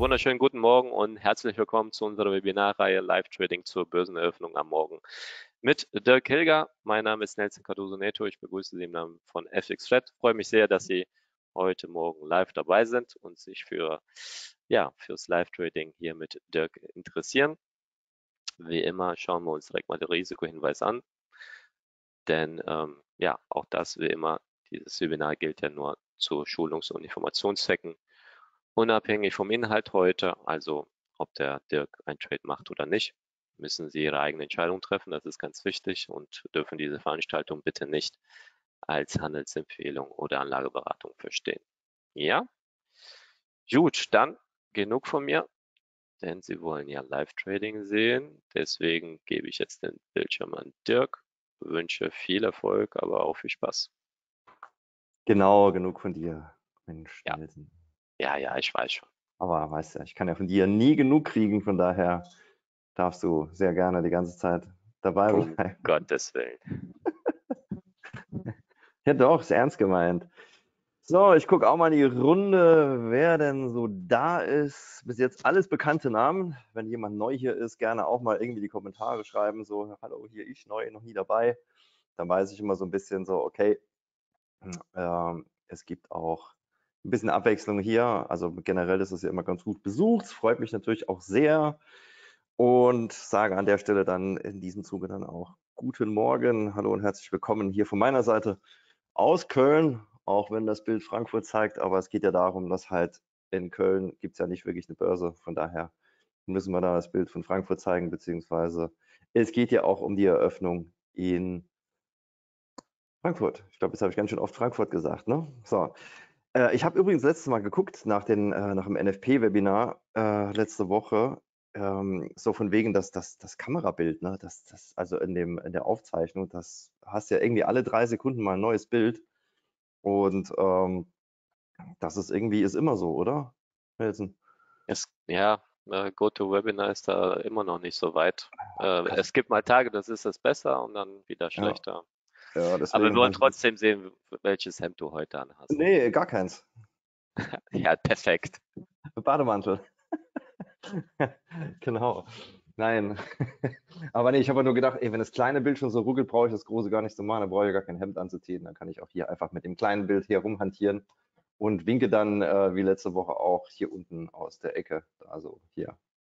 wunderschönen guten Morgen und herzlich willkommen zu unserer Webinarreihe Live Trading zur Börseneröffnung am Morgen mit Dirk Hilger. Mein Name ist Nelson Cardoso Neto. Ich begrüße Sie im Namen von FXFlat. Freue mich sehr, dass Sie heute Morgen live dabei sind und sich fürs Live Trading hier mit Dirk interessieren. Wie immer schauen wir uns direkt mal den Risikohinweis an, denn auch das wie immer, dieses Webinar gilt ja nur zu Schulungs- und Informationszwecken. Unabhängig vom Inhalt heute, also ob der Dirk ein Trade macht oder nicht, müssen Sie Ihre eigene Entscheidung treffen. Das ist ganz wichtig und dürfen diese Veranstaltung bitte nicht als Handelsempfehlung oder Anlageberatung verstehen. Ja? Gut, dann genug von mir, denn Sie wollen ja Live-Trading sehen. Deswegen gebe ich jetzt den Bildschirm an Dirk. Wünsche viel Erfolg, aber auch viel Spaß. Genau, genug von dir, Mensch, Ja. Nelson. Ja, ich weiß schon. Aber weißt du, ich kann ja von dir nie genug kriegen, von daher darfst du sehr gerne die ganze Zeit dabei Um bleiben. Gottes Willen. Ja doch, ist ernst gemeint. So, ich gucke auch mal in die Runde, wer denn so da ist. Bis jetzt alles bekannte Namen. Wenn jemand neu hier ist, gerne auch mal irgendwie die Kommentare schreiben, so, hallo, hier ich neu, noch nie dabei. Dann weiß ich immer so ein bisschen so, okay, es gibt auch ein bisschen Abwechslung hier. Also generell ist es ja immer ganz gut besucht. Es freut mich natürlich auch sehr. Und sage an der Stelle dann in diesem Zuge dann auch guten Morgen. Hallo und herzlich willkommen hier von meiner Seite aus Köln, auch wenn das Bild Frankfurt zeigt. Aber es geht ja darum, dass halt in Köln gibt es ja nicht wirklich eine Börse. Von daher müssen wir da das Bild von Frankfurt zeigen, beziehungsweise es geht ja auch um die Eröffnung in Frankfurt. Ich glaube, jetzt habe ich ganz schön oft Frankfurt gesagt, ne? So. Ich habe übrigens letztes Mal geguckt nach dem NFP-Webinar letzte Woche, so von wegen das Kamerabild, ne? Also in der Aufzeichnung, das hast ja irgendwie alle 3 Sekunden mal ein neues Bild. Und das ist irgendwie ist immer so, oder, Nelson? GoToWebinar ist da immer noch nicht so weit. Also, Es gibt mal Tage, das ist es besser und dann wieder ja, schlechter. ja, Aber wir deswegen wollen habe ich das. trotzdem sehen, welches Hemd du heute anhast. Nee, gar keins. Ja, perfekt. Bademantel. Genau. Nein. Aber nee, ich habe nur gedacht, ey, wenn das kleine Bild schon so ruckelt, brauche ich das große gar nicht so machen. Dann brauche ich gar kein Hemd anzuziehen. Dann kann ich auch hier einfach mit dem kleinen Bild hier rumhantieren und winke dann, wie letzte Woche auch, hier unten aus der Ecke. Also hier.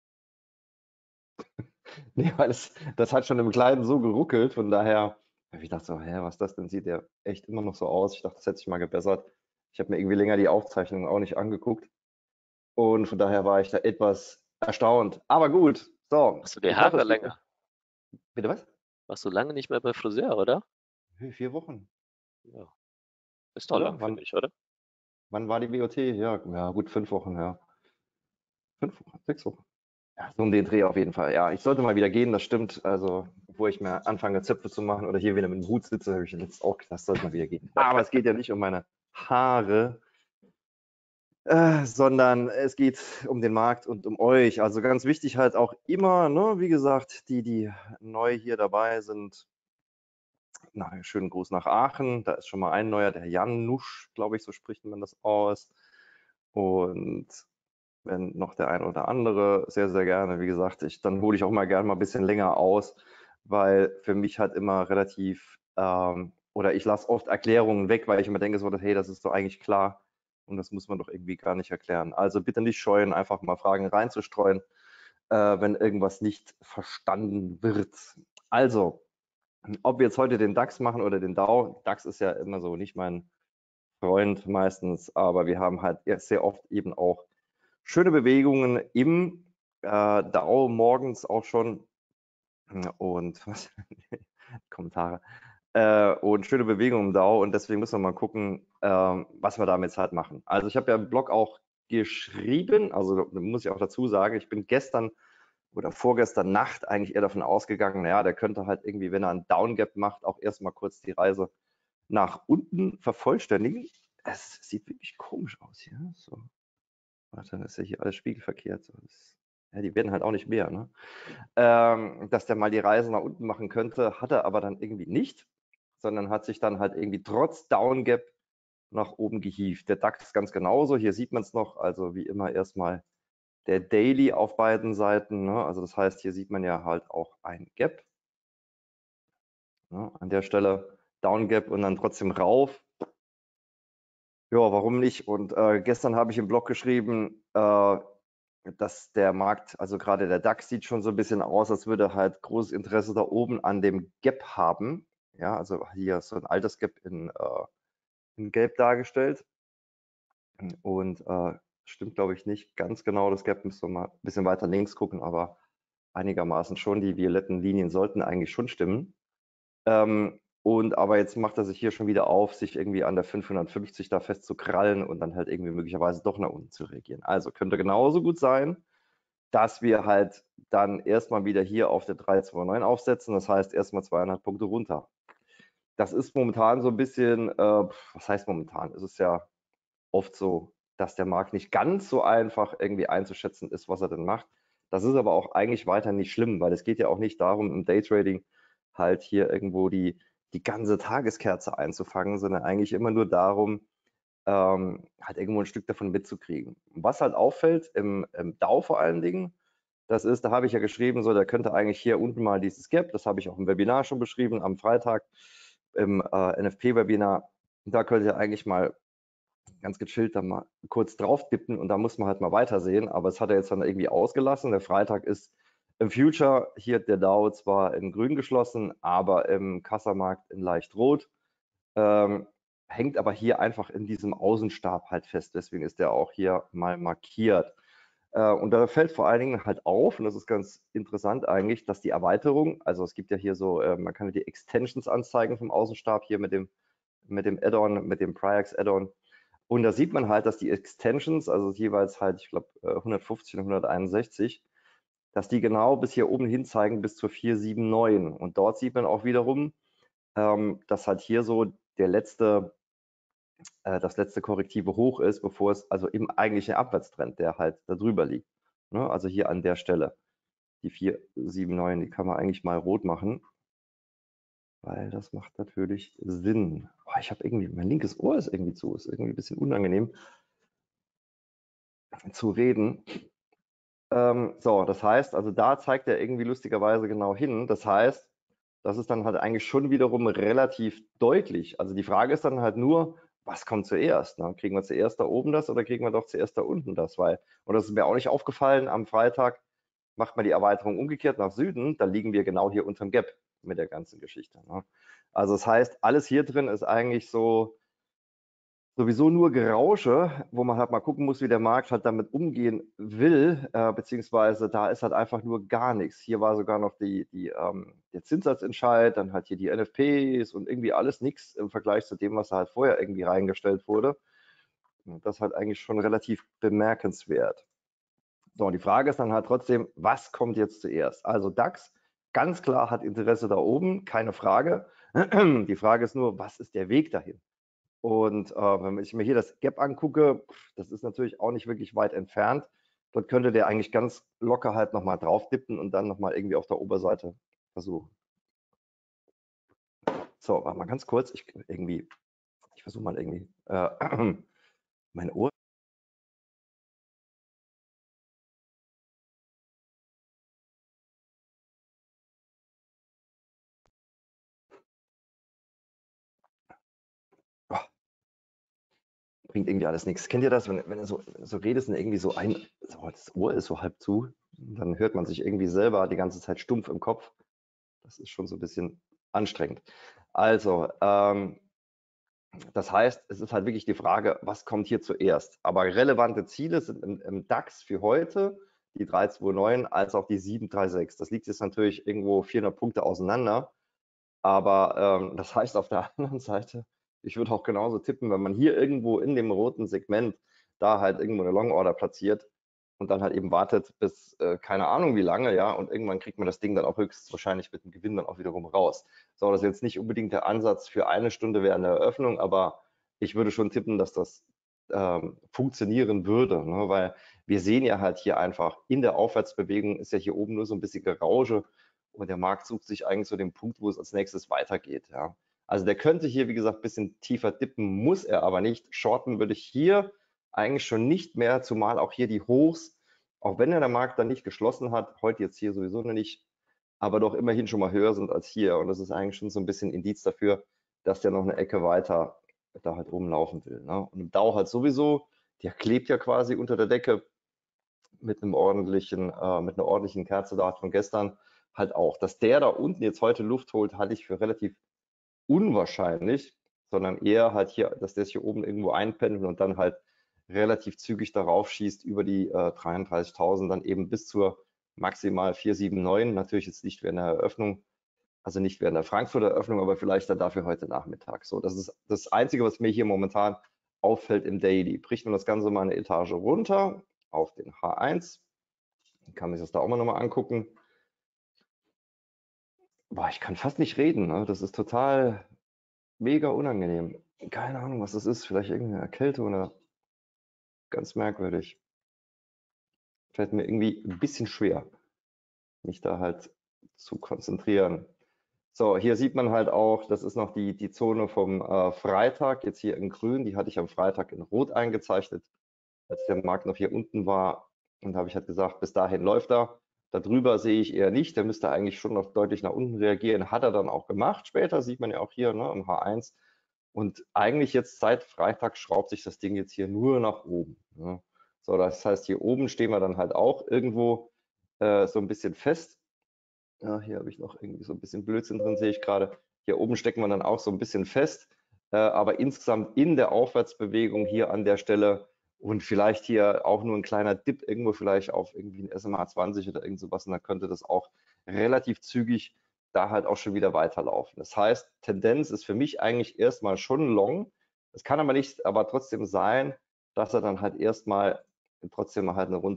Nee, weil das hat schon im Kleinen so geruckelt. Von daher habe ich gedacht so, hä, was ist das denn? Sieht ja echt immer noch so aus. Ich dachte, das hätte sich mal gebessert. Ich habe mir irgendwie länger die Aufzeichnung auch nicht angeguckt. Und von daher war ich da etwas erstaunt. Aber gut, so. Hast du die Ich hoffe, Haare es geht. länger? Bitte was? Warst du lange nicht mehr bei Friseur, oder? 4 Wochen. Ja, ist doch Oder? lang, finde ich, oder? Wann war die WOT? Ja, gut, 5 Wochen, ja. 5 Wochen, 6 Wochen. Ja, so um den Dreh auf jeden Fall. Ja, ich sollte mal wieder gehen, das stimmt. Also, bevor ich mir anfange, Zöpfe zu machen oder hier wieder mit dem Hut sitze, habe ich jetzt auch gedacht, das sollte mal wieder gehen. Aber es geht ja nicht um meine Haare, sondern es geht um den Markt und um euch. Also ganz wichtig halt auch immer, ne, wie gesagt, die neu hier dabei sind, na, schönen Gruß nach Aachen. Da ist schon mal ein neuer, der Jan Nusch, glaube ich, so spricht man das aus. Und wenn noch der ein oder andere, sehr, sehr gerne. Wie gesagt, dann hole ich auch mal gerne mal ein bisschen länger aus, weil für mich halt immer relativ, oder ich lasse oft Erklärungen weg, weil ich immer denke, so, hey, das ist doch eigentlich klar und das muss man doch irgendwie gar nicht erklären. Also bitte nicht scheuen, einfach mal Fragen reinzustreuen, wenn irgendwas nicht verstanden wird. Also, ob wir jetzt heute den DAX machen oder den DAX, DAX ist ja immer so nicht mein Freund meistens, aber wir haben halt sehr oft eben auch schöne Bewegungen im DAO morgens auch schon und was Kommentare und schöne Bewegungen im DAO und deswegen müssen wir mal gucken, was wir damit halt machen. Also ich habe ja im Blog auch geschrieben, also muss ich auch dazu sagen, ich bin gestern oder vorgestern Nacht eigentlich eher davon ausgegangen, naja, der könnte halt irgendwie, wenn er einen Downgap macht, auch erstmal kurz die Reise nach unten vervollständigen. Es sieht wirklich komisch aus hier. So. Warte, ist ja hier alles spiegelverkehrt. So, ja, die werden halt auch nicht mehr, ne? Dass der mal die Reise nach unten machen könnte, hat er aber dann irgendwie nicht, sondern hat sich dann halt irgendwie trotz Downgap nach oben gehievt. Der DAX ganz genauso. Hier sieht man es noch. Also wie immer erstmal der Daily auf beiden Seiten. Ne? Also das heißt, hier sieht man ja halt auch ein Gap. Ne? An der Stelle Down Gap und dann trotzdem rauf. Ja, warum nicht? Und gestern habe ich im Blog geschrieben, dass der Markt, also gerade der DAX, sieht schon so ein bisschen aus, als würde halt großes Interesse da oben an dem Gap haben. Ja, also hier ist so ein altes Gap in Gelb dargestellt. Und stimmt, glaube ich, nicht ganz genau. Das Gap müssen wir mal ein bisschen weiter links gucken, aber einigermaßen schon. Die violetten Linien sollten eigentlich schon stimmen. Und aber jetzt macht er sich hier schon wieder auf, sich irgendwie an der 550 da festzukrallen und dann halt irgendwie möglicherweise doch nach unten zu reagieren. Also könnte genauso gut sein, dass wir halt dann erstmal wieder hier auf der 329 aufsetzen. Das heißt erstmal 200 Punkte runter. Das ist momentan so ein bisschen, was heißt momentan? Es ist ja oft so, dass der Markt nicht ganz so einfach irgendwie einzuschätzen ist, was er denn macht. Das ist aber auch eigentlich weiter nicht schlimm, weil es geht ja auch nicht darum, im Daytrading halt hier irgendwo die ganze Tageskerze einzufangen, sondern eigentlich immer nur darum, halt irgendwo ein Stück davon mitzukriegen. Was halt auffällt im DAO vor allen Dingen, das ist, da habe ich ja geschrieben, so, der könnte eigentlich hier unten mal dieses Gap, das habe ich auch im Webinar schon beschrieben, am Freitag im NFP-Webinar, da könnte er eigentlich mal ganz gechillt da mal kurz drauf tippen und da muss man halt mal weitersehen, aber es hat er jetzt dann irgendwie ausgelassen. Der Freitag ist im Future hier der Dow zwar in grün geschlossen, aber im Kassamarkt in leicht rot. Hängt aber hier einfach in diesem Außenstab halt fest, deswegen ist der auch hier mal markiert. Und da fällt vor allen Dingen halt auf, und das ist ganz interessant eigentlich, dass die Erweiterung, also es gibt ja hier so, man kann die Extensions anzeigen vom Außenstab hier mit dem Add-on, mit dem Priax Add-on. Und da sieht man halt, dass die Extensions, also jeweils halt, ich glaube, 150 und 161, dass die genau bis hier oben hin zeigen, bis zur 479. Und dort sieht man auch wiederum, dass halt hier so das letzte korrektive Hoch ist, bevor es also im eigentlichen Abwärtstrend, der halt da drüber liegt. Ne? Also hier an der Stelle. Die 479, die kann man eigentlich mal rot machen, weil das macht natürlich Sinn. Oh, ich habe irgendwie, mein linkes Ohr ist irgendwie zu, ist irgendwie ein bisschen unangenehm zu reden. So, das heißt, also da zeigt er irgendwie lustigerweise genau hin. Das heißt, das ist dann halt eigentlich schon wiederum relativ deutlich. Also die Frage ist dann halt nur, was kommt zuerst? Ne? Kriegen wir zuerst da oben das oder kriegen wir doch zuerst da unten das? Weil, und das ist mir auch nicht aufgefallen, am Freitag macht man die Erweiterung umgekehrt nach Süden, da liegen wir genau hier unterm Gap mit der ganzen Geschichte. Ne? Also das heißt, alles hier drin ist eigentlich so, sowieso nur Gerausche, wo man halt mal gucken muss, wie der Markt halt damit umgehen will, beziehungsweise da ist halt einfach nur gar nichts. Hier war sogar noch der Zinssatzentscheid, dann halt hier die NFPs und irgendwie alles nichts im Vergleich zu dem, was da halt vorher irgendwie reingestellt wurde. Und das ist halt eigentlich schon relativ bemerkenswert. So, und die Frage ist dann halt trotzdem, was kommt jetzt zuerst? Also DAX, ganz klar hat Interesse da oben, keine Frage. Die Frage ist nur, was ist der Weg dahin? Und wenn ich mir hier das Gap angucke, das ist natürlich auch nicht wirklich weit entfernt. Dort könnte der eigentlich ganz locker halt nochmal drauf dippen und dann nochmal irgendwie auf der Oberseite versuchen. So, warte mal ganz kurz. Ich versuche mal irgendwie mein Ohr. Oh, bringt irgendwie alles nichts. Kennt ihr das, wenn du so redest und irgendwie so das Ohr ist so halb zu, dann hört man sich irgendwie selber die ganze Zeit stumpf im Kopf. Das ist schon so ein bisschen anstrengend. Also, das heißt, es ist halt wirklich die Frage, was kommt hier zuerst? Aber relevante Ziele sind im DAX für heute die 329 als auch die 736. Das liegt jetzt natürlich irgendwo 400 Punkte auseinander. Aber das heißt auf der anderen Seite, ich würde auch genauso tippen, wenn man hier irgendwo in dem roten Segment da halt irgendwo eine Long Order platziert und dann halt eben wartet bis keine Ahnung wie lange, ja, und irgendwann kriegt man das Ding dann auch höchstwahrscheinlich mit dem Gewinn dann auch wiederum raus. So, das ist jetzt nicht unbedingt der Ansatz für eine Stunde während der Eröffnung, aber ich würde schon tippen, dass das funktionieren würde, ne? Weil wir sehen ja halt hier einfach, in der Aufwärtsbewegung ist ja hier oben nur so ein bisschen Gerausche und der Markt sucht sich eigentlich so den Punkt, wo es als nächstes weitergeht. Ja. Also der könnte hier, wie gesagt, ein bisschen tiefer dippen, muss er aber nicht. Shorten würde ich hier eigentlich schon nicht mehr, zumal auch hier die Hochs auch wenn der Markt dann nicht geschlossen hat, heute jetzt hier sowieso noch nicht, aber doch immerhin schon mal höher sind als hier. Und das ist eigentlich schon so ein bisschen Indiz dafür, dass der noch eine Ecke weiter da halt rumlaufen will. Ne? Und im Dow halt sowieso, der klebt ja quasi unter der Decke mit einem ordentlichen, mit einer ordentlichen Kerze da von gestern halt auch. Dass der da unten jetzt heute Luft holt, halte ich für relativ unwahrscheinlich, sondern eher halt hier, dass der sich hier oben irgendwo einpendelt und dann halt relativ zügig darauf schießt über die 33.000, dann eben bis zur maximal 479. Natürlich jetzt nicht während der Eröffnung, also nicht während der Frankfurter Eröffnung, aber vielleicht dann dafür heute Nachmittag. So, das ist das Einzige, was mir hier momentan auffällt im Daily. Bricht man das Ganze mal eine Etage runter auf den H1, dann kann man sich das da auch mal nochmal angucken. Boah, ich kann fast nicht reden, ne? Das ist total mega unangenehm. Keine Ahnung, was das ist. Vielleicht irgendeine Erkältung oder ganz merkwürdig. Fällt mir irgendwie ein bisschen schwer, mich da halt zu konzentrieren. So, hier sieht man halt auch, das ist noch die Zone vom Freitag, jetzt hier in grün, die hatte ich am Freitag in rot eingezeichnet, als der Markt noch hier unten war. Und da habe ich halt gesagt, bis dahin läuft er. Darüber sehe ich eher nicht, der müsste eigentlich schon noch deutlich nach unten reagieren. Hat er dann auch gemacht. Später sieht man ja auch hier, ne, im H1. Und eigentlich jetzt seit Freitag schraubt sich das Ding jetzt hier nur nach oben. Ne? So, das heißt, hier oben stehen wir dann halt auch irgendwo so ein bisschen fest. Ja, hier habe ich noch irgendwie so ein bisschen Blödsinn drin, sehe ich gerade. Hier oben stecken wir dann auch so ein bisschen fest, aber insgesamt in der Aufwärtsbewegung hier an der Stelle und vielleicht hier auch nur ein kleiner Dip irgendwo vielleicht auf irgendwie ein SMA 20 oder irgend sowas und dann könnte das auch relativ zügig da halt auch schon wieder weiterlaufen. Das heißt, Tendenz ist für mich eigentlich erstmal schon long. Es kann aber nicht, aber trotzdem sein, dass er dann halt erstmal trotzdem halt eine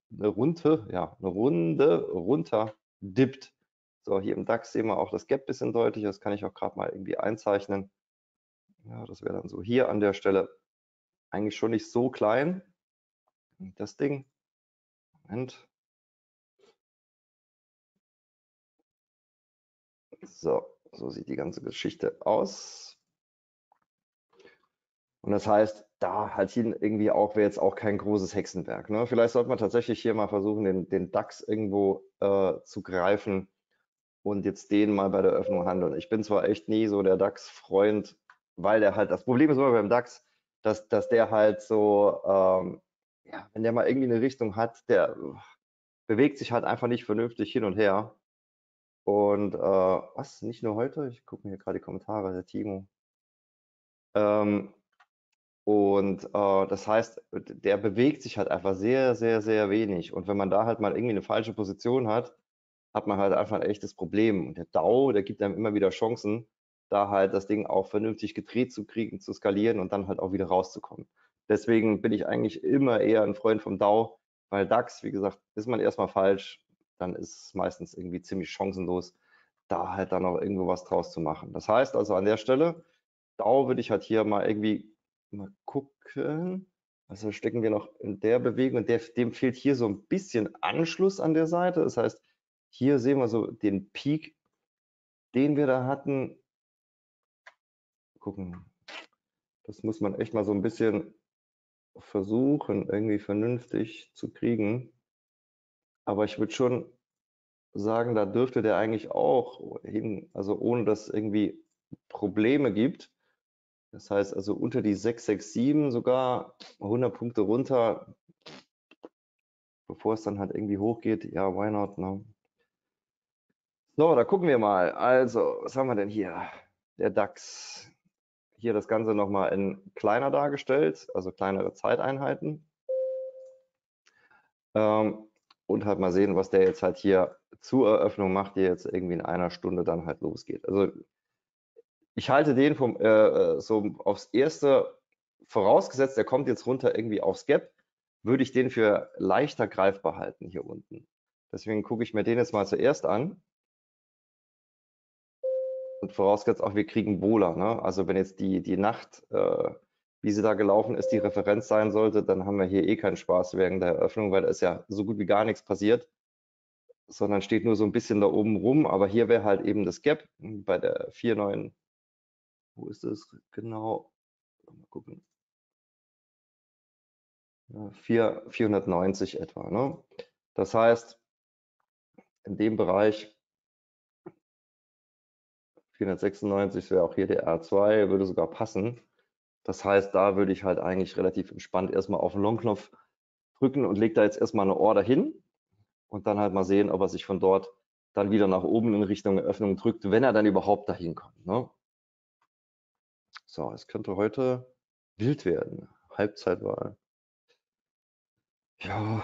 Runde runter dippt. So, hier im DAX sehen wir auch das Gap ein bisschen deutlicher. Das kann ich auch gerade mal irgendwie einzeichnen. Ja, das wäre dann so hier an der Stelle eigentlich schon nicht so klein. Das Ding. Moment. So, so sieht die ganze Geschichte aus. Und das heißt, da halt hin irgendwie auch wäre jetzt auch kein großes Hexenwerk. Ne? Vielleicht sollte man tatsächlich hier mal versuchen, den DAX irgendwo zu greifen und jetzt den mal bei der Öffnung handeln. Ich bin zwar echt nie so der DAX-Freund, weil der halt, das Problem ist immer beim DAX, dass der halt so, ja, wenn der mal irgendwie eine Richtung hat, der bewegt sich halt einfach nicht vernünftig hin und her. Und was, nicht nur heute, ich gucke mir hier gerade die Kommentare, der Timo. Das heißt, der bewegt sich halt einfach sehr, sehr, sehr wenig. Und wenn man da halt mal irgendwie eine falsche Position hat, hat man halt einfach ein echtes Problem. Und der DAO, der gibt einem immer wieder Chancen, da halt das Ding auch vernünftig gedreht zu kriegen, zu skalieren und dann halt auch wieder rauszukommen. Deswegen bin ich eigentlich immer eher ein Freund vom DAO, weil DAX, wie gesagt, ist man erstmal falsch, dann ist es meistens irgendwie ziemlich chancenlos, da halt dann auch irgendwo was draus zu machen. Das heißt also an der Stelle, DAO würde ich halt hier mal irgendwie mal gucken. Also stecken wir noch in der Bewegung und dem fehlt hier so ein bisschen Anschluss an der Seite. Das heißt, hier sehen wir so den Peak, den wir da hatten. Gucken, das muss man echt mal so ein bisschen versuchen, irgendwie vernünftig zu kriegen. Aber ich würde schon sagen, da dürfte der eigentlich auch hin, also ohne dass es irgendwie Probleme gibt. Das heißt also unter die 667 sogar 100 Punkte runter, bevor es dann halt irgendwie hochgeht. Ja, why not? Ne? So, da gucken wir mal. Also, was haben wir denn hier? Der DAX. Hier das Ganze nochmal in kleiner dargestellt, also kleinere Zeiteinheiten. Und halt mal sehen, was der jetzt halt hier zur Eröffnung macht, die jetzt irgendwie in einer Stunde dann halt losgeht. Also ich halte den vom so aufs erste, vorausgesetzt, der kommt jetzt runter irgendwie aufs Gap, würde ich den für leichter greifbar halten hier unten. Deswegen gucke ich mir den jetzt mal zuerst an. Und vorausgesetzt auch, wir kriegen Wohler. Ne? Also wenn jetzt die Nacht, wie sie da gelaufen ist, die Referenz sein sollte, dann haben wir hier eh keinen Spaß während der Eröffnung, weil da ist ja so gut wie gar nichts passiert, sondern steht nur so ein bisschen da oben rum. Aber hier wäre halt eben das Gap bei der 4,9. Wo ist es genau? Mal gucken. 490 etwa. Ne? Das heißt, in dem Bereich 496 wäre auch hier der R2, würde sogar passen. Das heißt, da würde ich halt eigentlich relativ entspannt erstmal auf den Long-Knopf drücken und lege da jetzt erstmal eine Order hin und dann halt mal sehen, ob er sich von dort dann wieder nach oben in Richtung Öffnung drückt, wenn er dann überhaupt dahin kommt. Ne? So, es könnte heute wild werden. Halbzeitwahl. Ja,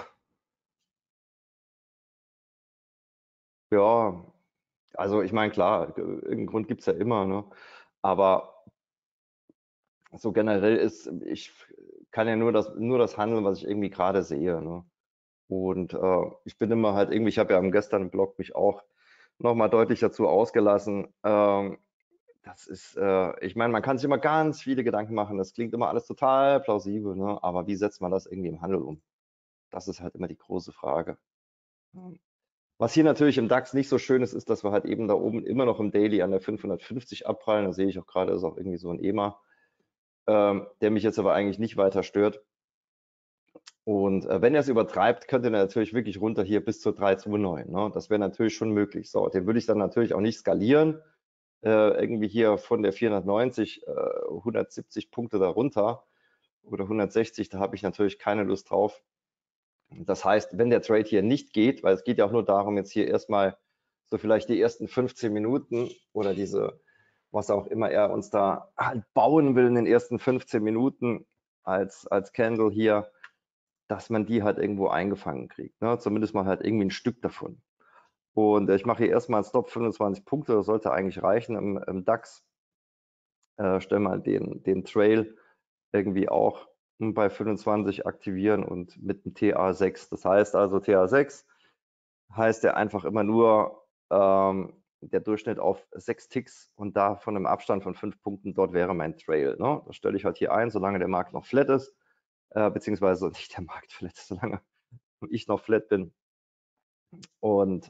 ja, also ich meine, klar, irgendeinen Grund gibt es ja immer, ne? Aber so generell ist, ich kann ja nur das handeln, was ich irgendwie gerade sehe. Ne? Und ich bin immer halt irgendwie, ich habe ja am gestern im Blog mich auch nochmal deutlich dazu ausgelassen. Das ist, ich meine, man kann sich immer ganz viele Gedanken machen. Das klingt immer alles total plausibel, ne? Aber wie setzt man das irgendwie im Handel um? Das ist halt immer die große Frage. Was hier natürlich im DAX nicht so schön ist, ist, dass wir halt eben da oben immer noch im Daily an der 550 abprallen. Da sehe ich auch gerade, ist auch irgendwie so ein EMA, der mich jetzt aber eigentlich nicht weiter stört. Und wenn er es übertreibt, könnte er natürlich wirklich runter hier bis zur 329. Ne? Das wäre natürlich schon möglich. So, den würde ich dann natürlich auch nicht skalieren. Irgendwie hier von der 490, 170 Punkte darunter oder 160, da habe ich natürlich keine Lust drauf. Das heißt, wenn der Trade hier nicht geht, weil es geht ja auch nur darum, jetzt hier erstmal so vielleicht die ersten 15 Minuten oder diese, was auch immer er uns da halt bauen will in den ersten 15 Minuten als Candle hier, dass man die halt irgendwo eingefangen kriegt. Ne? Zumindest mal halt irgendwie ein Stück davon. Und ich mache hier erstmal einen Stop 25 Punkte, das sollte eigentlich reichen im DAX. Stell mal den Trail irgendwie auch bei 25 aktivieren und mit dem TA6. Das heißt also TA6 heißt ja einfach immer nur der Durchschnitt auf 6 Ticks und da von einem Abstand von 5 Punkten, dort wäre mein Trail. Ne? Das stelle ich halt hier ein, solange der Markt noch flat ist, beziehungsweise nicht der Markt flat ist, solange ich noch flat bin. Und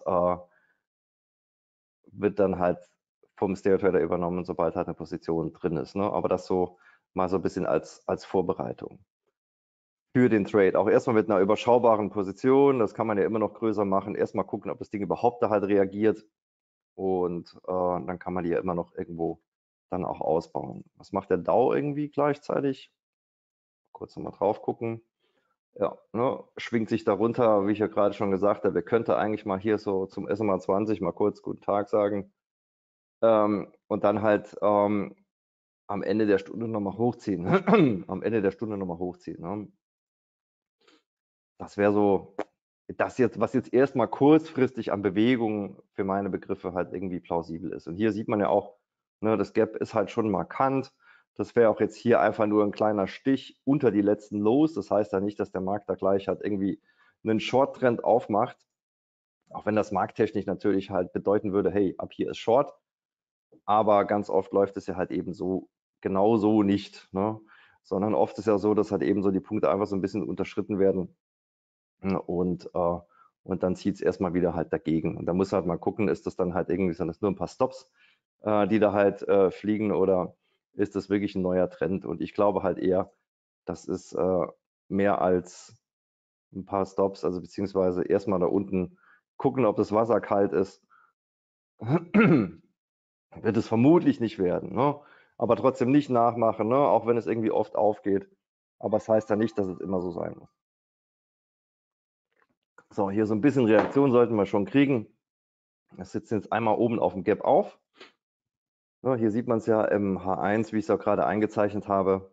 wird dann halt vom Stereo Trader übernommen, sobald halt eine Position drin ist. Ne? Aber das so mal so ein bisschen als Vorbereitung für den Trade. Auch erstmal mit einer überschaubaren Position. Das kann man ja immer noch größer machen. Erstmal gucken, ob das Ding überhaupt da halt reagiert. Und dann kann man die ja immer noch irgendwo dann auch ausbauen. Was macht der DAO irgendwie gleichzeitig? Kurz nochmal drauf gucken. Ja, ne, schwingt sich darunter, wie ich ja gerade schon gesagt habe, wer könnte eigentlich mal hier so zum SMA 20 mal kurz guten Tag sagen und dann halt am Ende der Stunde nochmal hochziehen. Am Ende der Stunde nochmal hochziehen. Ne? Das wäre so, das jetzt, was jetzt erstmal kurzfristig an Bewegung für meine Begriffe halt irgendwie plausibel ist. Und hier sieht man ja auch, ne, das Gap ist halt schon markant. Das wäre auch jetzt hier einfach nur ein kleiner Stich unter die letzten Lows. Das heißt ja nicht, dass der Markt da gleich halt irgendwie einen Short-Trend aufmacht. Auch wenn das markttechnisch natürlich halt bedeuten würde, hey, ab hier ist Short. Aber ganz oft läuft es ja halt eben so, genau so nicht. Ne? Sondern oft ist ja so, dass halt eben so die Punkte einfach so ein bisschen unterschritten werden. Und dann zieht es erstmal wieder halt dagegen. Und da muss halt mal gucken, ist das dann halt irgendwie, sind das nur ein paar Stops, die da halt fliegen oder ist das wirklich ein neuer Trend? Und ich glaube halt eher, das ist mehr als ein paar Stops, also beziehungsweise erstmal da unten gucken, ob das Wasser kalt ist. Wird es vermutlich nicht werden, ne? Aber trotzdem nicht nachmachen, ne? Auch wenn es irgendwie oft aufgeht. Aber es das heißt ja nicht, dass es immer so sein muss. So, hier so ein bisschen Reaktion sollten wir schon kriegen. Das sitzt jetzt einmal oben auf dem Gap auf. So, hier sieht man es ja im H1, wie ich es auch gerade eingezeichnet habe.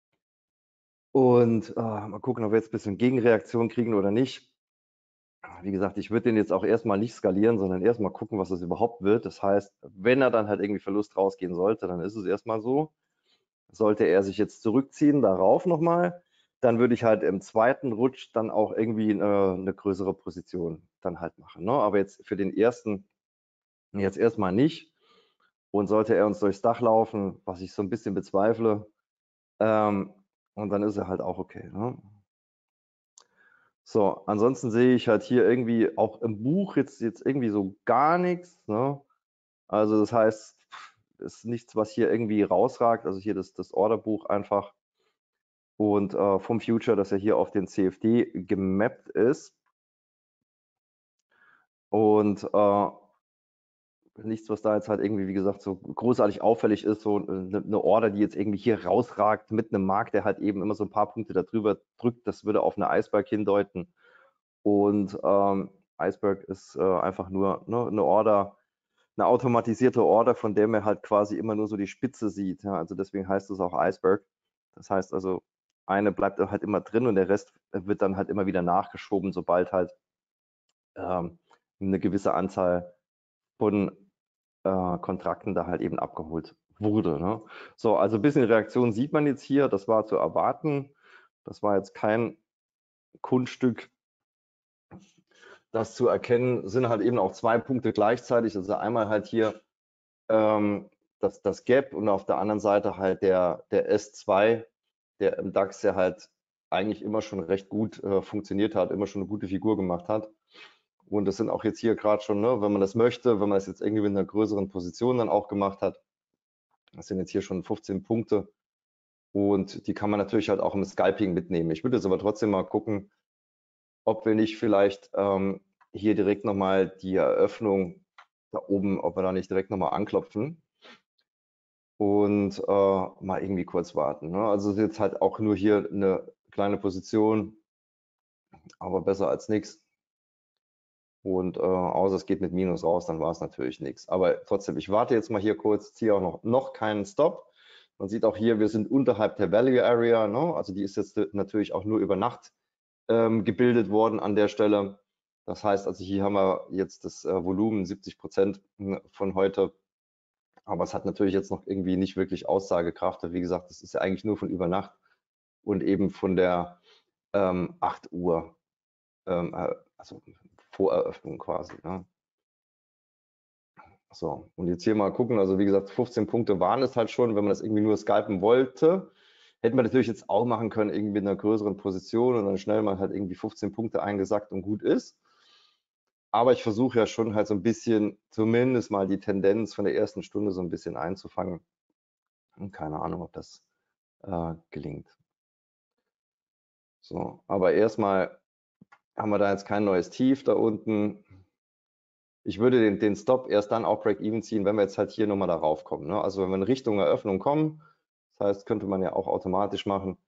Und mal gucken, ob wir jetzt ein bisschen Gegenreaktion kriegen oder nicht. Wie gesagt, ich würde den jetzt auch erstmal nicht skalieren, sondern erstmal gucken, was das überhaupt wird. Das heißt, wenn er dann halt irgendwie Verlust rausgehen sollte, dann ist es erstmal so. Sollte er sich jetzt zurückziehen, darauf nochmal, dann würde ich halt im zweiten Rutsch dann auch irgendwie eine größere Position dann halt machen. Ne? Aber jetzt für den ersten jetzt erstmal nicht. Und sollte er uns durchs Dach laufen, was ich so ein bisschen bezweifle, und dann ist er halt auch okay. Ne? So, ansonsten sehe ich halt hier irgendwie auch im Buch jetzt irgendwie so gar nichts. Ne? Also das heißt, ist nichts, was hier irgendwie rausragt. Also hier das Orderbuch einfach und vom Future, dass er hier auf den CFD gemappt ist. Und nichts, was da jetzt halt irgendwie, wie gesagt, so großartig auffällig ist, so eine Order, die jetzt irgendwie hier rausragt mit einem Markt, der halt eben immer so ein paar Punkte darüber drückt, das würde auf eine Iceberg hindeuten. Und Iceberg ist einfach nur, ne, eine Order, eine automatisierte Order, von der man halt quasi immer nur so die Spitze sieht. Ja? Also deswegen heißt es auch Iceberg. Das heißt also, eine bleibt halt immer drin und der Rest wird dann halt immer wieder nachgeschoben, sobald halt eine gewisse Anzahl von Kontrakten da halt eben abgeholt wurde. Ne? So, also ein bisschen Reaktion sieht man jetzt hier, das war zu erwarten. Das war jetzt kein Kunststück, das zu erkennen. Sind halt eben auch zwei Punkte gleichzeitig. Also einmal halt hier das Gap und auf der anderen Seite halt der S2, der im DAX ja halt eigentlich immer schon recht gut funktioniert hat, immer schon eine gute Figur gemacht hat. Und das sind auch jetzt hier gerade schon, ne, wenn man das möchte, wenn man es jetzt irgendwie in einer größeren Position dann auch gemacht hat, das sind jetzt hier schon 15 Punkte und die kann man natürlich halt auch im Scalping mitnehmen. Ich würde jetzt aber trotzdem mal gucken, ob wir nicht vielleicht hier direkt nochmal die Eröffnung da oben, ob wir da nicht direkt nochmal anklopfen und mal irgendwie kurz warten. Ne? Also ist jetzt halt auch nur hier eine kleine Position, aber besser als nichts. Und außer es geht mit Minus raus, dann war es natürlich nichts. Aber trotzdem, ich warte jetzt mal hier kurz, ziehe auch noch keinen Stop. Man sieht auch hier, wir sind unterhalb der Value Area. Ne? Also die ist jetzt natürlich auch nur über Nacht gebildet worden an der Stelle. Das heißt, also hier haben wir jetzt das Volumen 70% von heute. Aber es hat natürlich jetzt noch irgendwie nicht wirklich Aussagekraft. Wie gesagt, das ist ja eigentlich nur von über Nacht und eben von der 8 Uhr, also Voreröffnung quasi. Ne? So, und jetzt hier mal gucken, also wie gesagt, 15 Punkte waren es halt schon, wenn man das irgendwie nur scalpen wollte. Hätte man natürlich jetzt auch machen können, irgendwie in einer größeren Position und dann schnell mal halt irgendwie 15 Punkte eingesackt und gut ist. Aber ich versuche ja schon halt so ein bisschen, zumindest mal die Tendenz von der ersten Stunde so ein bisschen einzufangen. Und keine Ahnung, ob das gelingt. So, aber erstmal haben wir da jetzt kein neues Tief da unten. Ich würde den Stop erst dann auch Break-Even ziehen, wenn wir jetzt halt hier nochmal darauf kommen. Ne? Also wenn wir in Richtung Eröffnung kommen, das heißt, könnte man ja auch automatisch machen.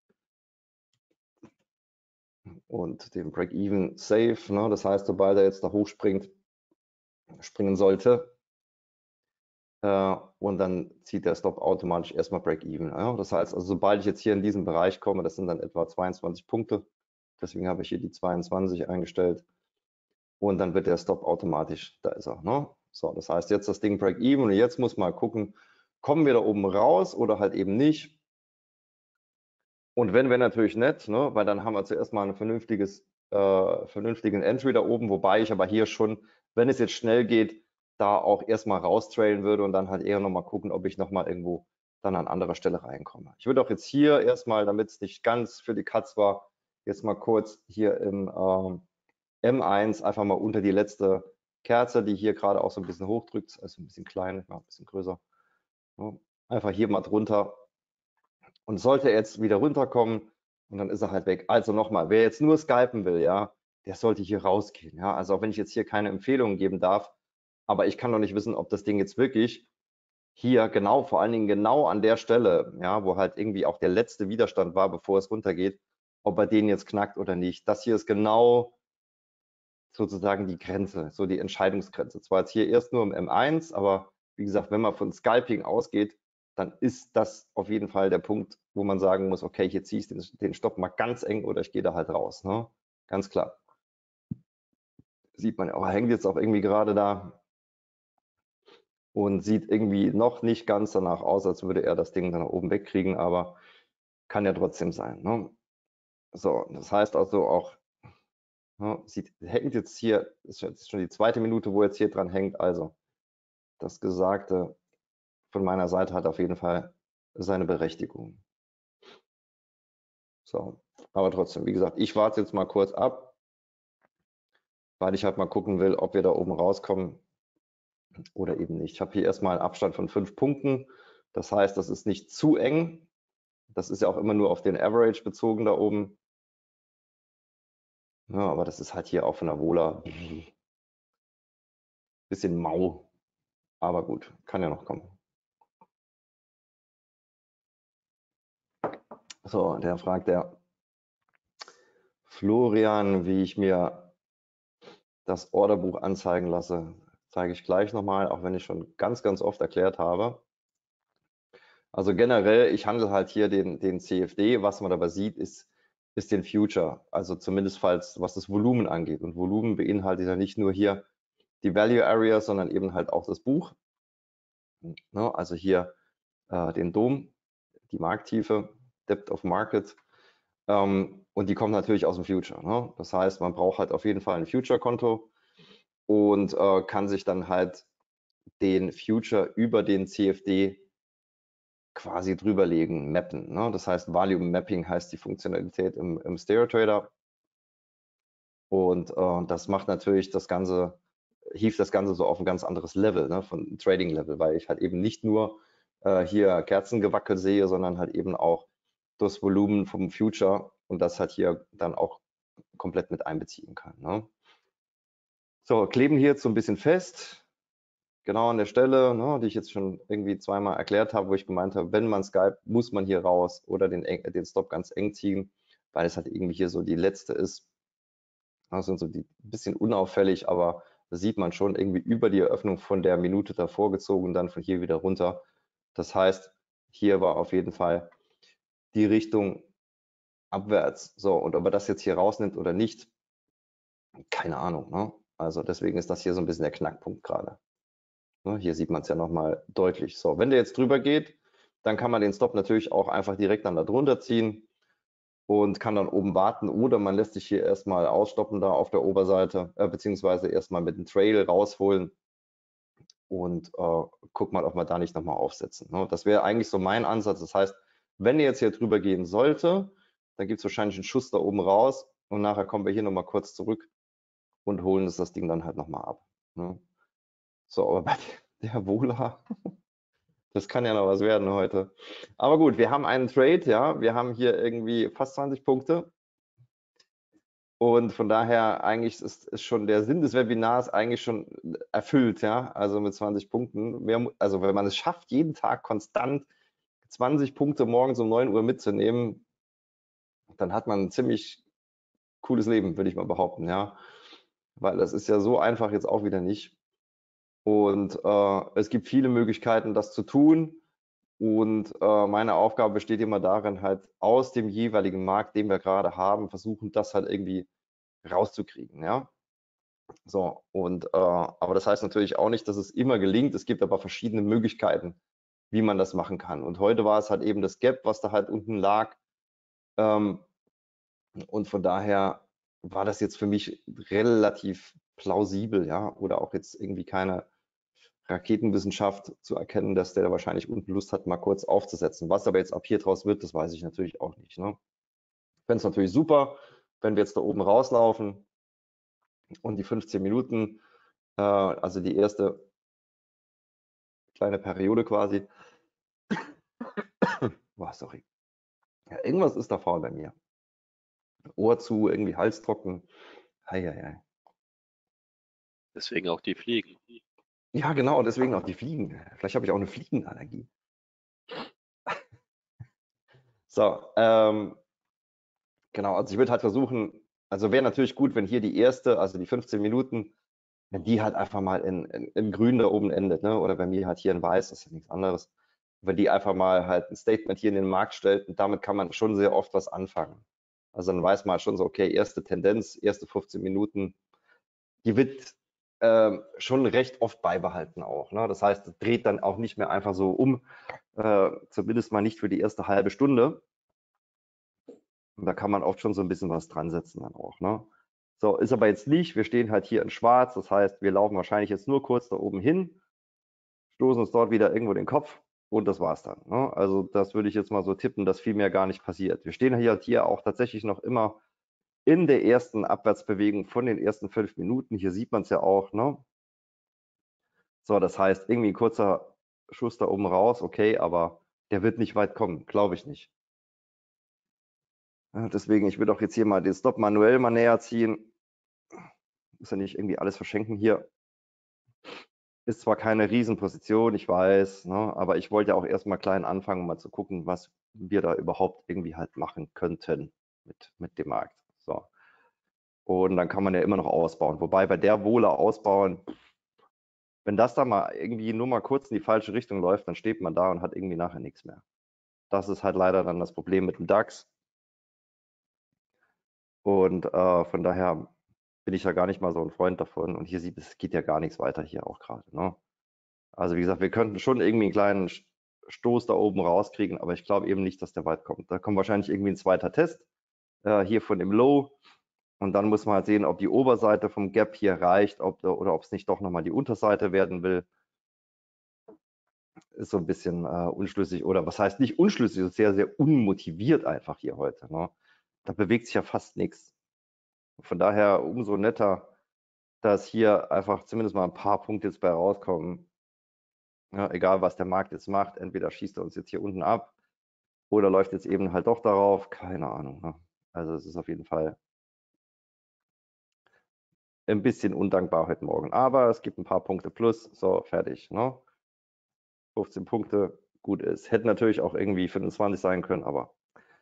Und den Break-Even safe, ne? Das heißt, sobald er jetzt da hochspringt, springen sollte, und dann zieht der Stop automatisch erstmal Break-Even. Ja? Das heißt, also sobald ich jetzt hier in diesen Bereich komme, das sind dann etwa 22 Punkte, deswegen habe ich hier die 22 eingestellt und dann wird der Stop automatisch, da ist er. Ne? So, das heißt, jetzt das Ding Break-Even und jetzt muss man gucken, kommen wir da oben raus oder halt eben nicht. Und wenn wir natürlich nicht, ne, weil dann haben wir zuerst mal ein vernünftigen Entry da oben, wobei ich aber hier schon, wenn es jetzt schnell geht, da auch erstmal raustrailen würde und dann halt eher nochmal gucken, ob ich nochmal irgendwo dann an anderer Stelle reinkomme. Ich würde auch jetzt hier erstmal, damit es nicht ganz für die Katz war, jetzt mal kurz hier im M1 einfach mal unter die letzte Kerze, die hier gerade auch so ein bisschen hochdrückt, also ein bisschen klein, ein bisschen größer. Ja, einfach hier mal drunter. Und sollte er jetzt wieder runterkommen und dann ist er halt weg. Also nochmal, wer jetzt nur scalpen will, ja, der sollte hier rausgehen. Ja, also auch wenn ich jetzt hier keine Empfehlungen geben darf, aber ich kann doch nicht wissen, ob das Ding jetzt wirklich hier genau, vor allen Dingen genau an der Stelle, ja, wo halt irgendwie auch der letzte Widerstand war, bevor es runtergeht, ob er den jetzt knackt oder nicht. Das hier ist genau sozusagen die Grenze, so die Entscheidungsgrenze. Zwar jetzt hier erst nur im M1, aber wie gesagt, wenn man von Scalping ausgeht, dann ist das auf jeden Fall der Punkt, wo man sagen muss, okay, hier ziehe ich den Stopp mal ganz eng oder ich gehe da halt raus. Ne? Ganz klar. Sieht man auch, hängt jetzt auch irgendwie gerade da und sieht irgendwie noch nicht ganz danach aus, als würde er das Ding dann nach oben wegkriegen, aber kann ja trotzdem sein. Ne? So, das heißt also auch, ne, hängt jetzt hier, ist jetzt schon die zweite Minute, wo jetzt hier dran hängt, also das Gesagte von meiner Seite hat auf jeden Fall seine Berechtigung. So, aber trotzdem, wie gesagt, ich warte jetzt mal kurz ab, weil ich halt mal gucken will, ob wir da oben rauskommen oder eben nicht. Ich habe hier erstmal einen Abstand von 5 Punkten. Das heißt, das ist nicht zu eng. Das ist ja auch immer nur auf den Average bezogen da oben. Ja, aber das ist halt hier auch von der Vola bisschen mau. Aber gut, kann ja noch kommen. So, der fragt der Florian, wie ich mir das Orderbuch anzeigen lasse. Zeige ich gleich nochmal, auch wenn ich schon ganz, ganz oft erklärt habe. Also generell, ich handle halt hier den CFD. Was man dabei sieht, ist den Future. Also zumindest falls, was das Volumen angeht. Und Volumen beinhaltet ja nicht nur hier die Value Area, sondern eben halt auch das Buch. Ne? Also hier den Dom, die Markttiefe, Depth of Market. Und die kommt natürlich aus dem Future. Ne? Das heißt, man braucht halt auf jeden Fall ein Future-Konto und kann sich dann halt den Future über den CFD quasi drüberlegen, mappen. Ne? Das heißt, Volume Mapping heißt die Funktionalität im StereoTrader. Und das macht natürlich das Ganze, hieft das Ganze so auf ein ganz anderes Level, ne? Von Trading-Level, weil ich halt eben nicht nur hier Kerzengewackel sehe, sondern halt eben auch das Volumen vom Future und das halt hier dann auch komplett mit einbeziehen kann. Ne? So, kleben hier jetzt so ein bisschen fest, genau an der Stelle, ne, die ich jetzt schon irgendwie zweimal erklärt habe, wo ich gemeint habe, wenn man Skype, muss man hier raus oder den Stop ganz eng ziehen, weil es halt irgendwie hier so die letzte ist. Das sind so die ein bisschen unauffällig, aber da sieht man schon irgendwie über die Eröffnung von der Minute davor gezogen, dann von hier wieder runter. Das heißt, hier war auf jeden Fall die Richtung abwärts. So, und ob er das jetzt hier rausnimmt oder nicht, keine Ahnung. Ne? Also deswegen ist das hier so ein bisschen der Knackpunkt gerade. Ne, hier sieht man es ja nochmal deutlich. So, wenn der jetzt drüber geht, dann kann man den Stop natürlich auch einfach direkt dann da drunter ziehen und kann dann oben warten oder man lässt sich hier erstmal ausstoppen da auf der Oberseite, beziehungsweise erstmal mit dem Trail rausholen und guck mal, ob wir da nicht nochmal aufsetzen. Ne? Das wäre eigentlich so mein Ansatz. Das heißt, wenn ihr jetzt hier drüber gehen sollte, dann gibt es wahrscheinlich einen Schuss da oben raus und nachher kommen wir hier nochmal kurz zurück und holen uns das Ding dann halt nochmal ab. Ne? So, aber bei der Vola, das kann ja noch was werden heute. Aber gut, wir haben einen Trade, ja, wir haben hier irgendwie fast 20 Punkte. Und von daher eigentlich ist schon der Sinn des Webinars eigentlich schon erfüllt, ja, also mit 20 Punkten. Also wenn man es schafft, jeden Tag konstant 20 Punkte morgens um 9 Uhr mitzunehmen, dann hat man ein ziemlich cooles Leben, würde ich mal behaupten, ja. Weil das ist ja so einfach jetzt auch wieder nicht. Und es gibt viele Möglichkeiten, das zu tun. Und meine Aufgabe besteht immer darin, halt aus dem jeweiligen Markt, den wir gerade haben, versuchen, das halt irgendwie rauszukriegen, ja. So, und aber das heißt natürlich auch nicht, dass es immer gelingt. Es gibt aber verschiedene Möglichkeiten, wie man das machen kann. Und heute war es halt eben das Gap, was da halt unten lag. Und von daher war das jetzt für mich relativ plausibel, ja, oder auch jetzt irgendwie keine Raketenwissenschaft zu erkennen, dass der wahrscheinlich unten Lust hat, mal kurz aufzusetzen. Was aber jetzt ab hier draus wird, das weiß ich natürlich auch nicht. Ne? Ich fände es natürlich super, wenn wir jetzt da oben rauslaufen und die 15 Minuten, also die erste kleine Periode quasi. Boah, sorry. Ja, irgendwas ist da faul bei mir. Ohr zu, irgendwie Hals trocken. Hei. Deswegen auch die Fliegen. Ja, genau, deswegen auch die Fliegen. Vielleicht habe ich auch eine Fliegenallergie. So, genau, also ich würde halt versuchen, also wäre natürlich gut, wenn hier die erste, also die 15 Minuten, wenn die halt einfach mal in grün da oben endet, ne? Oder bei mir halt hier in weiß, das ist ja nichts anderes. Wenn die einfach mal halt ein Statement hier in den Markt stellt, und damit kann man schon sehr oft was anfangen. Also dann weiß man schon so, okay, erste Tendenz, erste 15 Minuten, die wird schon recht oft beibehalten auch. Ne? Das heißt, es dreht dann auch nicht mehr einfach so um, zumindest mal nicht für die erste halbe Stunde. Und da kann man oft schon so ein bisschen was dran setzen dann auch. Ne? So, ist aber jetzt nicht. Wir stehen halt hier in schwarz. Das heißt, wir laufen wahrscheinlich jetzt nur kurz da oben hin, stoßen uns dort wieder irgendwo den Kopf und das war's dann. Ne? Also das würde ich jetzt mal so tippen, dass viel mehr gar nicht passiert. Wir stehen hier auch tatsächlich noch immer in der ersten Abwärtsbewegung von den ersten 5 Minuten. Hier sieht man es ja auch. Ne? So, das heißt, irgendwie ein kurzer Schuss da oben raus, okay, aber der wird nicht weit kommen, glaube ich nicht. Deswegen, ich würde auch jetzt hier mal den Stop manuell mal näher ziehen. Muss ja nicht irgendwie alles verschenken hier. Ist zwar keine Riesenposition, ich weiß, ne, aber ich wollte ja auch erstmal klein anfangen, um mal zu gucken, was wir da überhaupt irgendwie halt machen könnten mit dem Markt. So. Und dann kann man ja immer noch ausbauen. Wobei bei der Wohle ausbauen, wenn das da mal irgendwie nur mal kurz in die falsche Richtung läuft, dann steht man da und hat irgendwie nachher nichts mehr. Das ist halt leider dann das Problem mit dem DAX. Und von daher bin ich ja gar nicht mal so ein Freund davon. Und hier sieht es, geht ja gar nichts weiter hier auch gerade. Ne? Also wie gesagt, wir könnten schon irgendwie einen kleinen Stoß da oben rauskriegen, aber ich glaube eben nicht, dass der weit kommt. Da kommt wahrscheinlich irgendwie ein zweiter Test hier von dem Low. Und dann muss man halt sehen, ob die Oberseite vom Gap hier reicht oder ob es nicht doch nochmal die Unterseite werden will. Ist so ein bisschen unschlüssig oder was heißt nicht unschlüssig, ist sehr, sehr unmotiviert einfach hier heute. Ne? Da bewegt sich ja fast nichts. Von daher umso netter, dass hier einfach zumindest mal ein paar Punkte jetzt bei rauskommen. Ja, egal, was der Markt jetzt macht, entweder schießt er uns jetzt hier unten ab oder läuft jetzt eben halt doch darauf. Keine Ahnung. Ne? Also es ist auf jeden Fall ein bisschen undankbar heute Morgen. Aber es gibt ein paar Punkte plus. So, fertig. Ne? 15 Punkte, gut ist. Hätte natürlich auch irgendwie 25 sein können, aber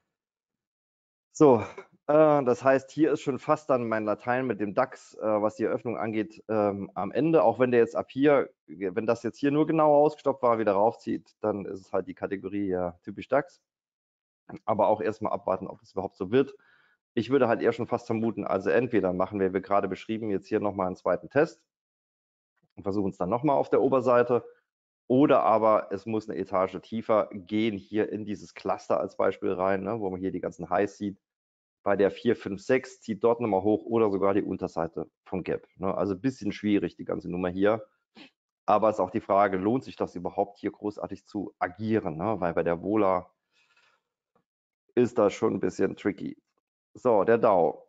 so. Das heißt, hier ist schon fast dann mein Latein mit dem DAX, was die Eröffnung angeht, am Ende. Auch wenn der jetzt ab hier, wenn das jetzt hier nur genau ausgestoppt war, wieder raufzieht, dann ist es halt die Kategorie ja typisch DAX. Aber auch erstmal abwarten, ob es überhaupt so wird. Ich würde halt eher schon fast vermuten, also entweder machen wir, wie gerade beschrieben, jetzt hier nochmal einen zweiten Test und versuchen es dann nochmal auf der Oberseite. Oder aber es muss eine Etage tiefer gehen, hier in dieses Cluster als Beispiel rein, ne, wo man hier die ganzen Highs sieht. Bei der 4, 5, 6 zieht dort nochmal hoch oder sogar die Unterseite vom Gap. Ne? Also ein bisschen schwierig, die ganze Nummer hier. Aber es ist auch die Frage, lohnt sich das überhaupt hier großartig zu agieren? Ne? Weil bei der Vola ist das schon ein bisschen tricky. So, der Dow.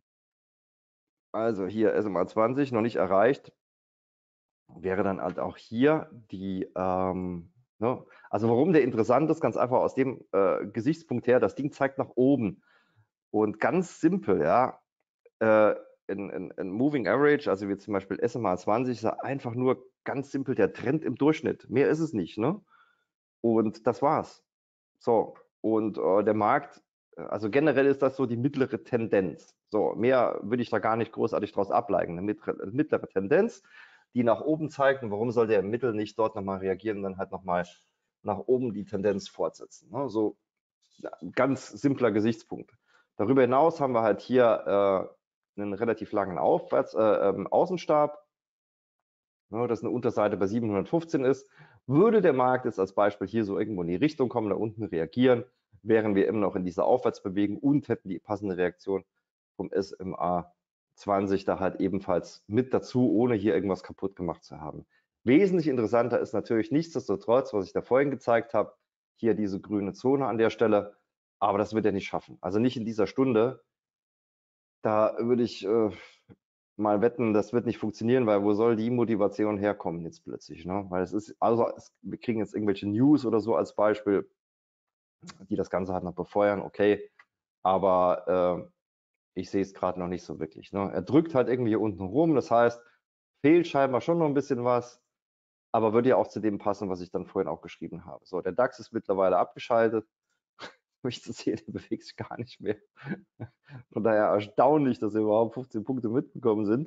Also hier SMA 20 noch nicht erreicht. Wäre dann halt auch hier die, ne? Also warum der interessant ist, ganz einfach aus dem Gesichtspunkt her, das Ding zeigt nach oben. Und ganz simpel, ja, in Moving Average, also wie zum Beispiel SMA 20, ist einfach nur ganz simpel der Trend im Durchschnitt. Mehr ist es nicht, ne? Und das war's. So, und der Markt, also generell ist das so die mittlere Tendenz. So, mehr würde ich da gar nicht großartig draus ableiten. Eine mittlere Tendenz, die nach oben zeigt. Und warum soll der im Mittel nicht dort nochmal reagieren und dann halt nochmal nach oben die Tendenz fortsetzen? Ne? So ein ganz simpler Gesichtspunkt. Darüber hinaus haben wir halt hier einen relativ langen Außenstab, ne, das eine Unterseite bei 715 ist. Würde der Markt jetzt als Beispiel hier so irgendwo in die Richtung kommen, da unten reagieren, wären wir immer noch in dieser Aufwärtsbewegung und hätten die passende Reaktion vom SMA 20 da halt ebenfalls mit dazu, ohne hier irgendwas kaputt gemacht zu haben. Wesentlich interessanter ist natürlich nichtsdestotrotz, was ich da vorhin gezeigt habe, hier diese grüne Zone an der Stelle, aber das wird er nicht schaffen. Also nicht in dieser Stunde. Da würde ich mal wetten, das wird nicht funktionieren, weil wo soll die Motivation herkommen jetzt plötzlich? Ne? Weil es ist, also wir kriegen jetzt irgendwelche News oder so als Beispiel, die das Ganze halt noch befeuern, okay, aber ich sehe es gerade noch nicht so wirklich. Ne? Er drückt halt irgendwie hier unten rum, das heißt, fehlt scheinbar schon noch ein bisschen was, aber würde ja auch zu dem passen, was ich dann vorhin auch geschrieben habe. So, der DAX ist mittlerweile abgeschaltet. Ich zu sehen, der bewegt sich gar nicht mehr. Von daher erstaunlich, dass überhaupt 15 Punkte mitgekommen sind.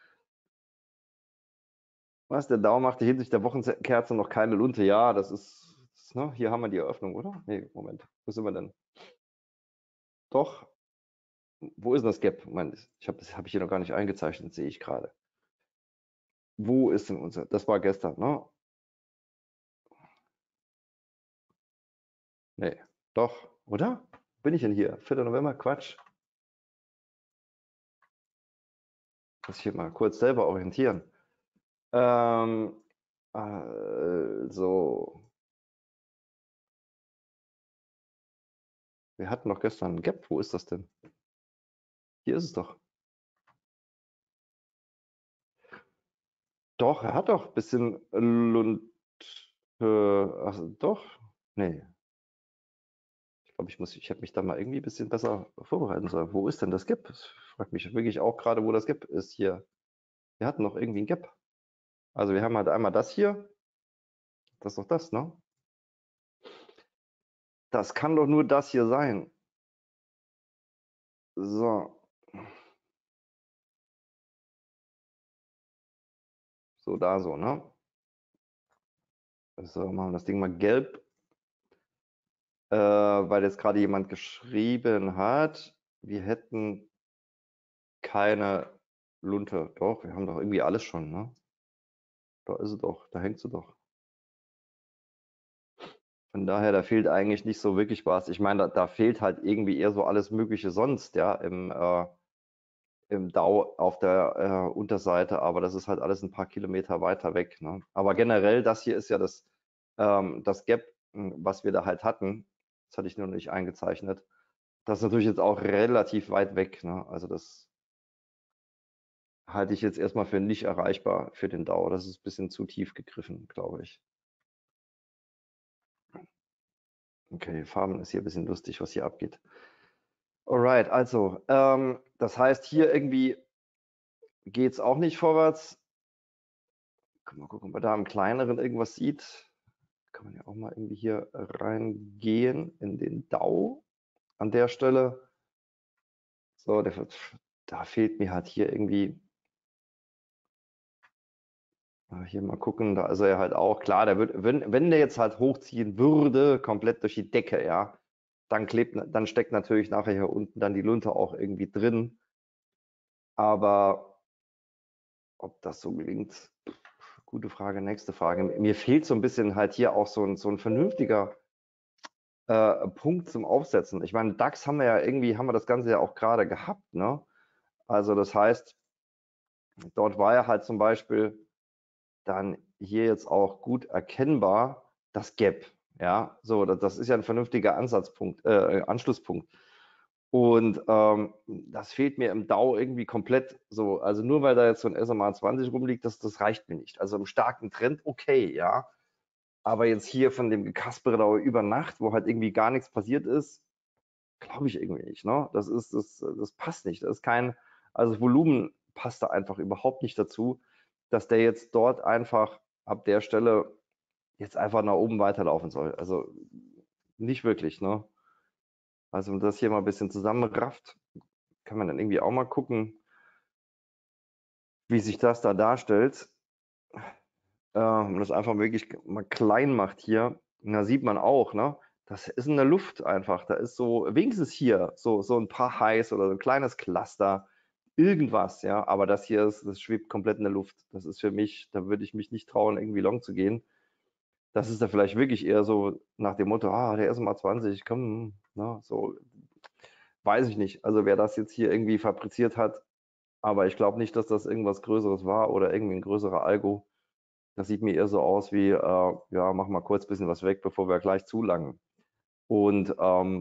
Was der Dow macht hinsichtlich der Wochenkerze noch keine Lunte. Ja, ne? Hier haben wir die Eröffnung, oder? Nee, Moment. Wo sind wir denn? Doch. Wo ist denn das Gap? Moment, das habe ich hier noch gar nicht eingezeichnet, sehe ich gerade. Wo ist denn unser? Das war gestern, ne? Nee, doch, oder? Bin ich denn hier? 4. November? Quatsch. Muss ich hier mal kurz selber orientieren. Also, wir hatten doch gestern ein Gap. Wo ist das denn? Hier ist es doch. Doch, er hat doch ein bisschen Lund. Ach, doch? Nee. glaube, ich hätte mich da mal irgendwie ein bisschen besser vorbereiten sollen. Wo ist denn das Gap? Ich frage mich wirklich auch gerade, wo das Gap ist hier. Wir hatten noch irgendwie ein Gap. Also wir haben halt einmal das hier. Das ist doch das, ne? Das kann doch nur das hier sein. So. So, da so, ne? So, machen wir das Ding mal gelb. Weil jetzt gerade jemand geschrieben hat, wir hätten keine Lunte. Doch, wir haben doch irgendwie alles schon, ne? Da ist sie doch, da hängt sie doch. Von daher, da fehlt eigentlich nicht so wirklich was. Ich meine, da fehlt halt irgendwie eher so alles Mögliche sonst, ja, im DAO auf der Unterseite, aber das ist halt alles ein paar Kilometer weiter weg, ne? Aber generell, das hier ist ja das Gap, was wir da halt hatten. Das hatte ich nur nicht eingezeichnet. Das ist natürlich jetzt auch relativ weit weg, ne? Also das halte ich jetzt erstmal für nicht erreichbar für den DAO. Das ist ein bisschen zu tief gegriffen, glaube ich. Okay, Farben ist hier ein bisschen lustig, was hier abgeht. Alright, also, das heißt, hier irgendwie geht es auch nicht vorwärts. Mal gucken, ob man da im Kleineren irgendwas sieht. Kann man ja auch mal irgendwie hier reingehen in den DAO an der Stelle. So, da fehlt mir halt hier irgendwie. Hier mal gucken, da ist er ja halt auch. Klar, der wird, wenn der jetzt halt hochziehen würde, komplett durch die Decke, ja, dann steckt natürlich nachher hier unten dann die Lunte auch irgendwie drin. Aber ob das so gelingt, gute Frage, nächste Frage. Mir fehlt so ein bisschen halt hier auch so ein vernünftiger Punkt zum Aufsetzen. Ich meine, DAX haben wir ja irgendwie, haben wir das Ganze ja auch gerade gehabt, ne? Also das heißt, dort war ja halt zum Beispiel dann hier jetzt auch gut erkennbar das Gap. Ja, so, das ist ja ein vernünftiger Anschlusspunkt. Und das fehlt mir im DAO irgendwie komplett so. Also nur weil da jetzt so ein SMA 20 rumliegt, das reicht mir nicht. Also im starken Trend, okay, ja. Aber jetzt hier von dem Gekaspere da über Nacht, wo halt irgendwie gar nichts passiert ist, glaube ich irgendwie nicht. Ne? Das passt nicht. Das ist kein, also das Volumen passt da einfach überhaupt nicht dazu, dass der jetzt dort einfach ab der Stelle jetzt einfach nach oben weiterlaufen soll. Also nicht wirklich. Ne? Also wenn das hier mal ein bisschen zusammenrafft, kann man dann irgendwie auch mal gucken, wie sich das da darstellt. Wenn man das einfach wirklich mal klein macht hier, da sieht man auch, ne? Das ist in der Luft einfach. Da ist so, wenigstens hier, so ein paar Highs oder so ein kleines Cluster, irgendwas, ja. Aber das hier das schwebt komplett in der Luft. Das ist für mich, da würde ich mich nicht trauen, irgendwie long zu gehen. Das ist da vielleicht wirklich eher so nach dem Motto, der SMA 20, komm, ne, so, weiß ich nicht. Also wer das jetzt hier irgendwie fabriziert hat, aber ich glaube nicht, dass das irgendwas Größeres war oder irgendwie ein größerer Algo. Das sieht mir eher so aus wie, ja, mach mal kurz ein bisschen was weg, bevor wir gleich zulangen. Und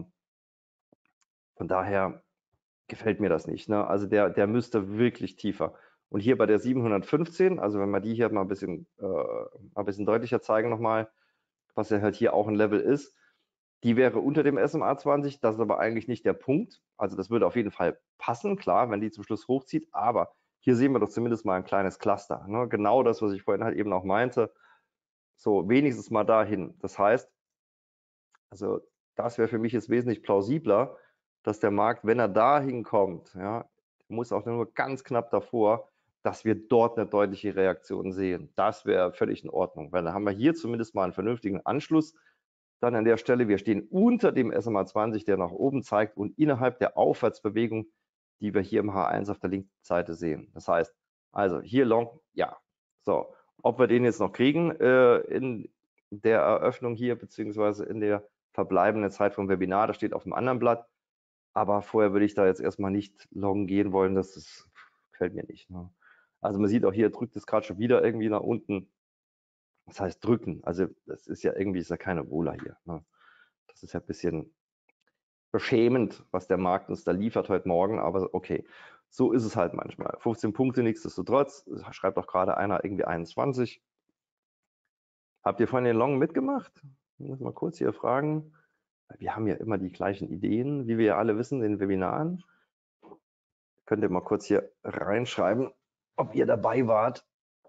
von daher gefällt mir das nicht. Ne? Also der müsste wirklich tiefer. Und hier bei der 715, also wenn wir die hier mal ein bisschen deutlicher zeigen nochmal, was ja halt hier auch ein Level ist, die wäre unter dem SMA 20, das ist aber eigentlich nicht der Punkt. Also das würde auf jeden Fall passen, klar, wenn die zum Schluss hochzieht, aber hier sehen wir doch zumindest mal ein kleines Cluster. Ne? Genau das, was ich vorhin halt eben auch meinte. So, wenigstens mal dahin. Das heißt, also das wäre für mich jetzt wesentlich plausibler, dass der Markt, wenn er dahin kommt, ja, muss auch nur ganz knapp davor, dass wir dort eine deutliche Reaktion sehen. Das wäre völlig in Ordnung, weil dann haben wir hier zumindest mal einen vernünftigen Anschluss. Dann an der Stelle, wir stehen unter dem SMA 20, der nach oben zeigt und innerhalb der Aufwärtsbewegung, die wir hier im H1 auf der linken Seite sehen. Das heißt, also hier long, ja. So, ob wir den jetzt noch kriegen in der Eröffnung hier, beziehungsweise in der verbleibenden Zeit vom Webinar, das steht auf dem anderen Blatt. Aber vorher würde ich da jetzt erstmal nicht long gehen wollen, das gefällt mir nicht. Ne? Also man sieht auch hier, drückt es gerade schon wieder irgendwie nach unten. Das heißt drücken, also das ist ja irgendwie, ist ja keine Wohler hier. Ne? Das ist ja ein bisschen beschämend, was der Markt uns da liefert heute Morgen, aber okay, so ist es halt manchmal. 15 Punkte nichtsdestotrotz, schreibt auch gerade einer irgendwie 21. Habt ihr vorhin den Long mitgemacht? Ich muss mal kurz hier fragen. Wir haben ja immer die gleichen Ideen, wie wir ja alle wissen in den Webinaren. Könnt ihr mal kurz hier reinschreiben, ob ihr dabei wart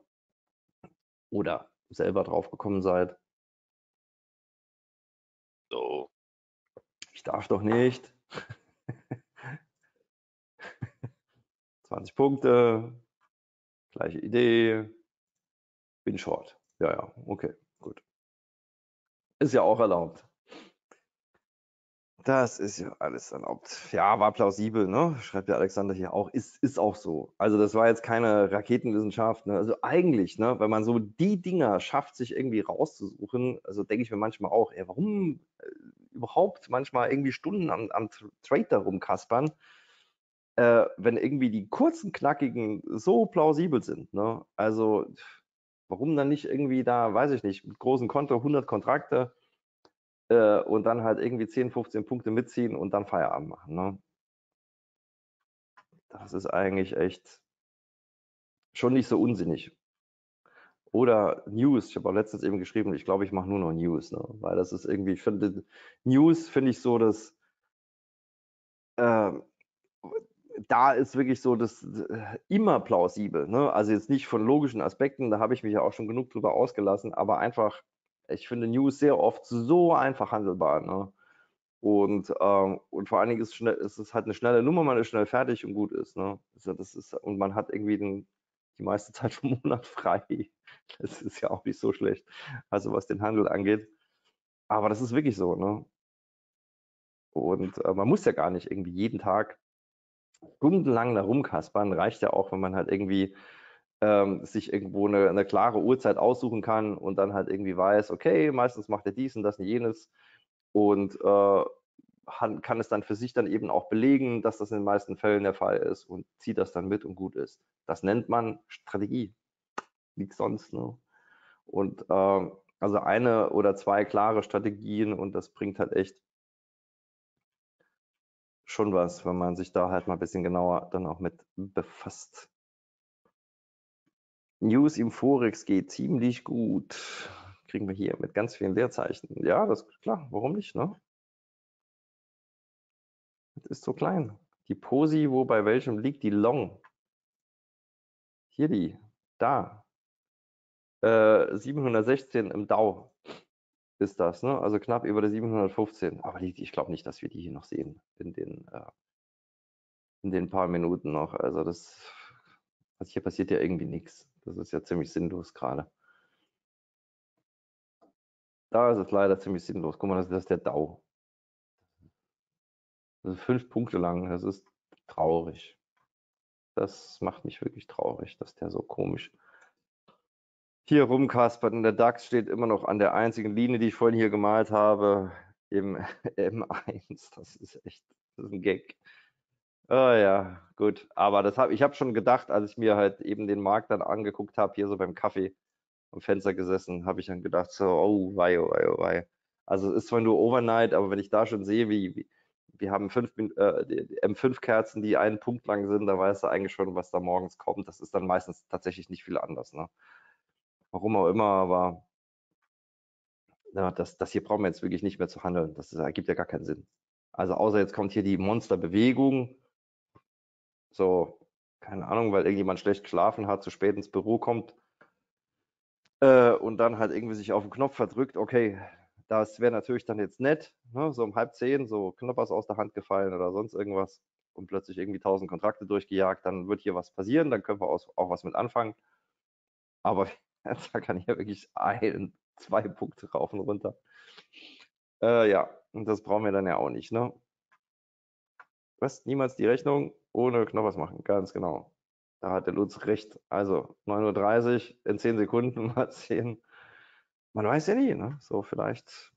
oder selber drauf gekommen seid. So, Ich darf doch nicht. 20 Punkte, gleiche Idee, bin short. Ja, ja, okay, gut. Ist ja auch erlaubt. Das ist ja alles erlaubt. Ja, war plausibel, ne? Schreibt der Alexander hier auch. Ist auch so. Also das war jetzt keine Raketenwissenschaft. Ne? Also eigentlich, ne, wenn man so die Dinger schafft, sich irgendwie rauszusuchen, also denke ich mir manchmal auch, ey, warum überhaupt manchmal irgendwie Stunden am Trade da rumkaspern, wenn irgendwie die kurzen, knackigen so plausibel sind. Ne? Also warum dann nicht irgendwie da, weiß ich nicht, mit großem Konto 100 Kontrakte und dann halt irgendwie 10, 15 Punkte mitziehen und dann Feierabend machen. Ne? Das ist eigentlich echt schon nicht so unsinnig. Oder News. Ich habe auch letztens eben geschrieben, ich glaube, ich mache nur noch News, ne? Weil das ist irgendwie, ich finde, News finde ich so, dass da ist wirklich so das immer plausibel. Ne? Also jetzt nicht von logischen Aspekten, da habe ich mich ja auch schon genug drüber ausgelassen, aber einfach, ich finde News sehr oft so einfach handelbar. Ne? Und vor allen Dingen ist es halt eine schnelle Nummer, man ist schnell fertig und gut ist. Ne? Und man hat irgendwie die meiste Zeit vom Monat frei. Das ist ja auch nicht so schlecht, also was den Handel angeht. Aber das ist wirklich so. Ne? Und man muss ja gar nicht irgendwie jeden Tag stundenlang da rumkaspern. Reicht ja auch, wenn man halt irgendwie sich irgendwo eine klare Uhrzeit aussuchen kann und dann halt irgendwie weiß, okay, meistens macht er dies und das und jenes und kann es dann für sich dann eben auch belegen, dass das in den meisten Fällen der Fall ist und zieht das dann mit und gut ist. Das nennt man Strategie. Nichts sonst. Ne? Und also eine oder zwei klare Strategien und das bringt halt echt schon was, wenn man sich da halt mal ein bisschen genauer dann auch mit befasst. News im Forex geht ziemlich gut. Kriegen wir hier mit ganz vielen Leerzeichen. Ja, das ist klar. Warum nicht, ne? Das ist so klein. Die Posi, wo bei welchem liegt die Long? Hier die. Da. 716 im DAU ist das, ne? Also knapp über der 715. Aber ich glaube nicht, dass wir die hier noch sehen in den paar Minuten noch. Also hier passiert ja irgendwie nichts. Das ist ja ziemlich sinnlos gerade. Da ist es leider ziemlich sinnlos. Guck mal, das ist der DAU. Das ist 5 Punkte lang. Das ist traurig. Das macht mich wirklich traurig, dass der so komisch hier rumkaspert. Und der DAX steht immer noch an der einzigen Linie, die ich vorhin hier gemalt habe, im M1. Das ist ein Gag. Ah ja, gut. Aber ich habe schon gedacht, als ich mir halt eben den Markt dann angeguckt habe, hier so beim Kaffee am Fenster gesessen, habe ich dann gedacht, so, oh wei, oh wei, oh wei. Also es ist zwar nur Overnight, aber wenn ich da schon sehe, wir haben die M5-Kerzen, die einen Punkt lang sind, da weißt du eigentlich schon, was da morgens kommt. Das ist dann meistens tatsächlich nicht viel anders. Ne? Warum auch immer, aber ja, das hier brauchen wir jetzt wirklich nicht mehr zu handeln. Das ergibt ja gar keinen Sinn. Also außer jetzt kommt hier die Monsterbewegung, so, keine Ahnung, weil irgendjemand schlecht geschlafen hat, zu spät ins Büro kommt und dann halt irgendwie sich auf den Knopf verdrückt. Okay, das wäre natürlich dann jetzt nett, ne? So um 9:30, so Knoppers aus der Hand gefallen oder sonst irgendwas und plötzlich irgendwie 1000 Kontrakte durchgejagt, dann wird hier was passieren, dann können wir auch was mit anfangen. Aber da kann ich ja wirklich 2 Punkte rauf und runter. Ja, und das brauchen wir dann ja auch nicht, ne? Was? Niemals die Rechnung ohne Knoppers machen, ganz genau. Da hat der Lutz recht. Also 9:30 Uhr in 10 Sekunden mal 10. Man weiß ja nie, ne? So vielleicht.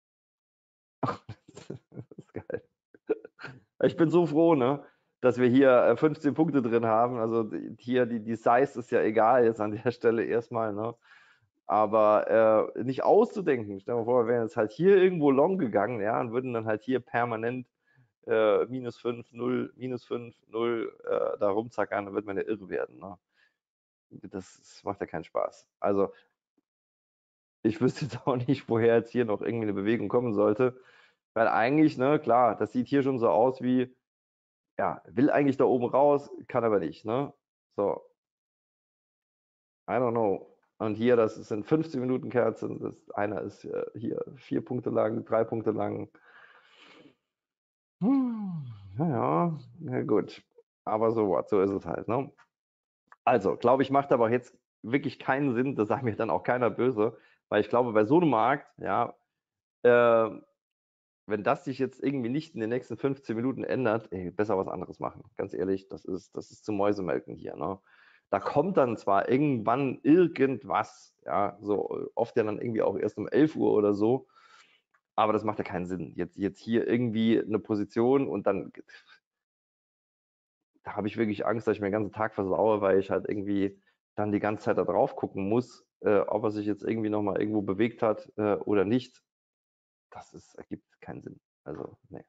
Das ist geil. Ich bin so froh, ne? Dass wir hier 15 Punkte drin haben. Also hier die Size ist ja egal jetzt an der Stelle erstmal, ne? Aber nicht auszudenken. Stell dir mal vor, wir wären jetzt halt hier irgendwo long gegangen, ja, und würden dann halt hier permanent -5, 0, -5, 0 da rumzackern, dann wird man ja irre werden. Ne? Das macht ja keinen Spaß. Also ich wüsste jetzt auch nicht, woher jetzt hier noch irgendwie eine Bewegung kommen sollte. Weil eigentlich, ne, klar, das sieht hier schon so aus wie, ja, will eigentlich da oben raus, kann aber nicht, ne? So, I don't know. Und hier, das sind 15 Minuten Kerzen, einer ist hier 4 Punkte lang, 3 Punkte lang. Naja, na gut. Aber so what, so ist es halt, ne? Also, glaube ich, macht aber jetzt wirklich keinen Sinn, das sagt mir dann auch keiner böse, weil ich glaube, bei so einem Markt, ja, äh, wenn das sich jetzt irgendwie nicht in den nächsten 15 Minuten ändert, ey, besser was anderes machen. Ganz ehrlich, das ist zum Mäusemelken hier, ne? Da kommt dann zwar irgendwann irgendwas, ja, so oft ja dann irgendwie auch erst um 11 Uhr oder so, aber das macht ja keinen Sinn. Jetzt hier irgendwie eine Position und dann, da habe ich wirklich Angst, dass ich mir den ganzen Tag versaue, weil ich halt irgendwie dann die ganze Zeit da drauf gucken muss, ob er sich jetzt irgendwie nochmal irgendwo bewegt hat oder nicht. Ergibt keinen Sinn. Also, nee.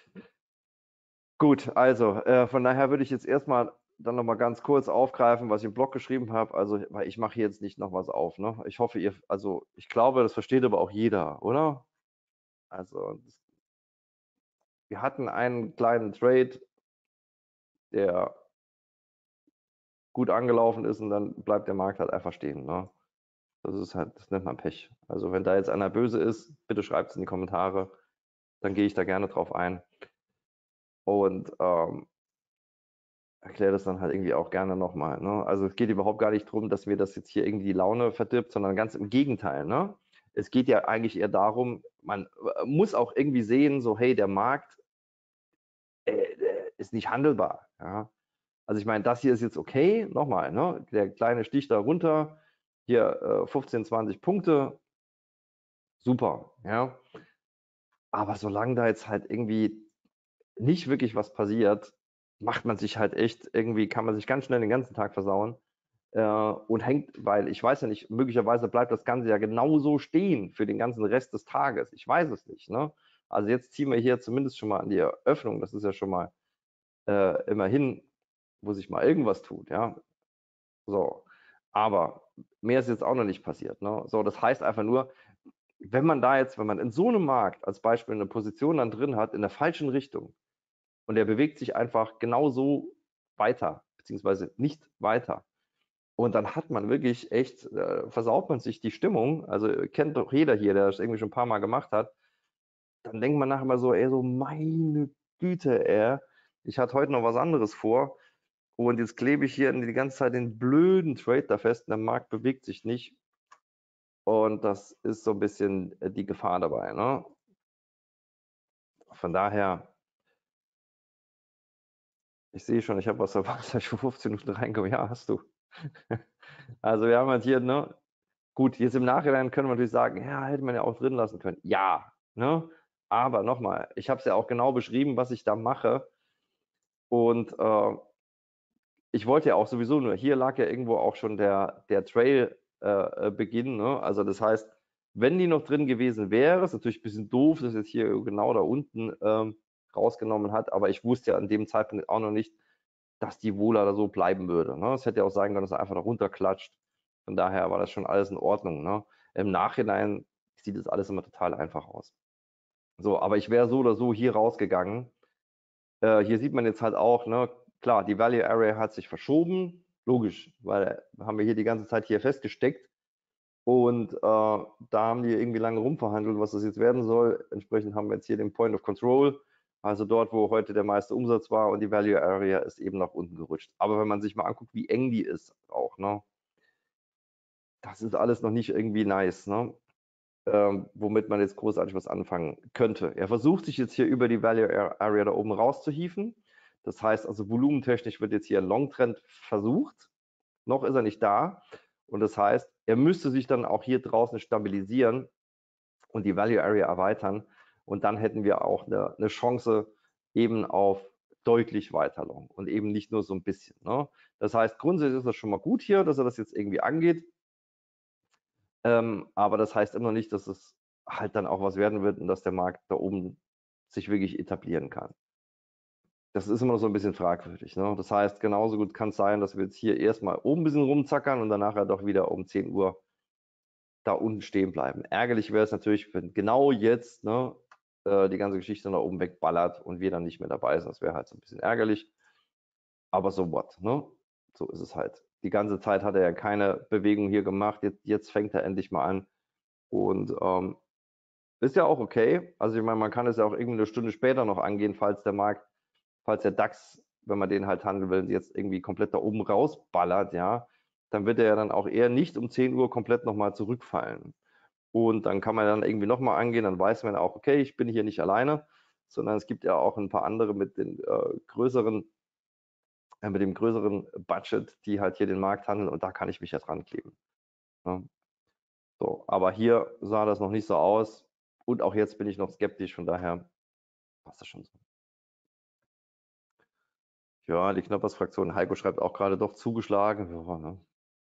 Gut, also von daher würde ich jetzt erstmal dann nochmal ganz kurz aufgreifen, was ich im Blog geschrieben habe. Also, weil ich mache hier jetzt nicht noch was auf. Ne? Ich hoffe, also ich glaube, das versteht aber auch jeder, oder? Also, wir hatten einen kleinen Trade, der gut angelaufen ist und dann bleibt der Markt halt einfach stehen. Ne? Das nennt man Pech. Also, wenn da jetzt einer böse ist, bitte schreibt es in die Kommentare, dann gehe ich da gerne drauf ein und erkläre das dann halt irgendwie auch gerne nochmal. Ne? Also es geht überhaupt gar nicht darum, dass mir das jetzt hier irgendwie die Laune verdirbt, sondern ganz im Gegenteil. Ne? Es geht ja eigentlich eher darum, man muss auch irgendwie sehen, so hey, der Markt ist nicht handelbar. Ja? Also ich meine, das hier ist jetzt okay, nochmal, ne? Der kleine Stich da runter, hier 15, 20 Punkte, super. Ja? Aber solange da jetzt halt irgendwie nicht wirklich was passiert, macht man sich halt echt irgendwie, kann man sich ganz schnell den ganzen Tag versauen. Und hängt, weil ich weiß ja nicht, möglicherweise bleibt das Ganze ja genauso stehen für den ganzen Rest des Tages. Ich weiß es nicht. Ne? Also jetzt ziehen wir hier zumindest schon mal an die Eröffnung. Das ist ja schon mal immerhin, wo sich mal irgendwas tut. Ja, so. Aber mehr ist jetzt auch noch nicht passiert. Ne? So, das heißt einfach nur, wenn man in so einem Markt als Beispiel eine Position dann drin hat in der falschen Richtung und der bewegt sich einfach genauso weiter, beziehungsweise nicht weiter, und dann hat man wirklich echt, versaut man sich die Stimmung. Also kennt doch jeder hier, der das irgendwie schon ein paar Mal gemacht hat. Dann denkt man nachher mal so, ey, so meine Güte, ich hatte heute noch was anderes vor. Und jetzt klebe ich hier die ganze Zeit den blöden Trade da fest und der Markt bewegt sich nicht. Und das ist so ein bisschen die Gefahr dabei. Ne? Von daher, ich sehe schon, ich habe was verpasst, dass ich vor 15 Minuten reinkomme. Ja, hast du. Also wir haben halt hier, ne, gut, jetzt im Nachhinein können wir natürlich sagen, ja, hätte man ja auch drin lassen können. Ja, ne? Aber nochmal, ich habe es ja auch genau beschrieben, was ich da mache. Und ich wollte ja auch sowieso nur, hier lag ja irgendwo auch schon der Trail Beginn. Ne? Also das heißt, wenn die noch drin gewesen wäre, ist natürlich ein bisschen doof, dass jetzt hier genau da unten rausgenommen hat, aber ich wusste ja an dem Zeitpunkt auch noch nicht, dass die Wohler da so bleiben würde. Ne? Es hätte ja auch sein können, dass er einfach da runterklatscht. Von daher war das schon alles in Ordnung. Ne? Im Nachhinein sieht das alles immer total einfach aus. So, aber ich wäre so oder so hier rausgegangen. Hier sieht man jetzt halt auch, ne, klar, die Value Area hat sich verschoben. Logisch, weil haben wir hier die ganze Zeit hier festgesteckt. Und da haben die irgendwie lange rumverhandelt, was das jetzt werden soll. Entsprechend haben wir jetzt hier den Point of Control, also dort, wo heute der meiste Umsatz war, und die Value Area ist eben nach unten gerutscht. Aber wenn man sich mal anguckt, wie eng die ist auch, ne, das ist alles noch nicht irgendwie nice, ne, womit man jetzt großartig was anfangen könnte. Er versucht sich jetzt hier über die Value Area da oben rauszuhieven. Das heißt also, volumentechnisch wird jetzt hier ein Long-Trend versucht. Noch ist er nicht da. Und das heißt, er müsste sich dann auch hier draußen stabilisieren und die Value Area erweitern. Und dann hätten wir auch eine Chance eben auf deutlich weiter Long und eben nicht nur so ein bisschen. Ne? Das heißt, grundsätzlich ist das schon mal gut hier, dass er das jetzt irgendwie angeht. Aber das heißt immer noch nicht, dass es halt dann auch was werden wird und dass der Markt da oben sich wirklich etablieren kann. Das ist immer noch so ein bisschen fragwürdig. Ne? Das heißt, genauso gut kann es sein, dass wir jetzt hier erstmal oben ein bisschen rumzackern und dann nachher doch wieder um 10 Uhr da unten stehen bleiben. Ärgerlich wäre es natürlich, wenn genau jetzt, ne, die ganze Geschichte nach oben wegballert und wir dann nicht mehr dabei sind. Das wäre halt so ein bisschen ärgerlich. Aber so what, ne? So ist es halt. Die ganze Zeit hat er ja keine Bewegung hier gemacht. Jetzt fängt er endlich mal an. Und ist ja auch okay. Also ich meine, man kann es ja auch irgendwie eine Stunde später noch angehen, falls der DAX, wenn man den halt handeln will, jetzt irgendwie komplett da oben rausballert, ja, dann wird er ja dann auch eher nicht um 10 Uhr komplett nochmal zurückfallen. Und dann kann man dann irgendwie nochmal angehen, dann weiß man auch, okay, ich bin hier nicht alleine, sondern es gibt ja auch ein paar andere mit dem größeren Budget, die halt hier den Markt handeln und da kann ich mich ja dran kleben. Ja. So, aber hier sah das noch nicht so aus und auch jetzt bin ich noch skeptisch, von daher passt das schon so. Ja, die Knoppers-Fraktion, Heiko schreibt auch gerade doch zugeschlagen. Ja, ne?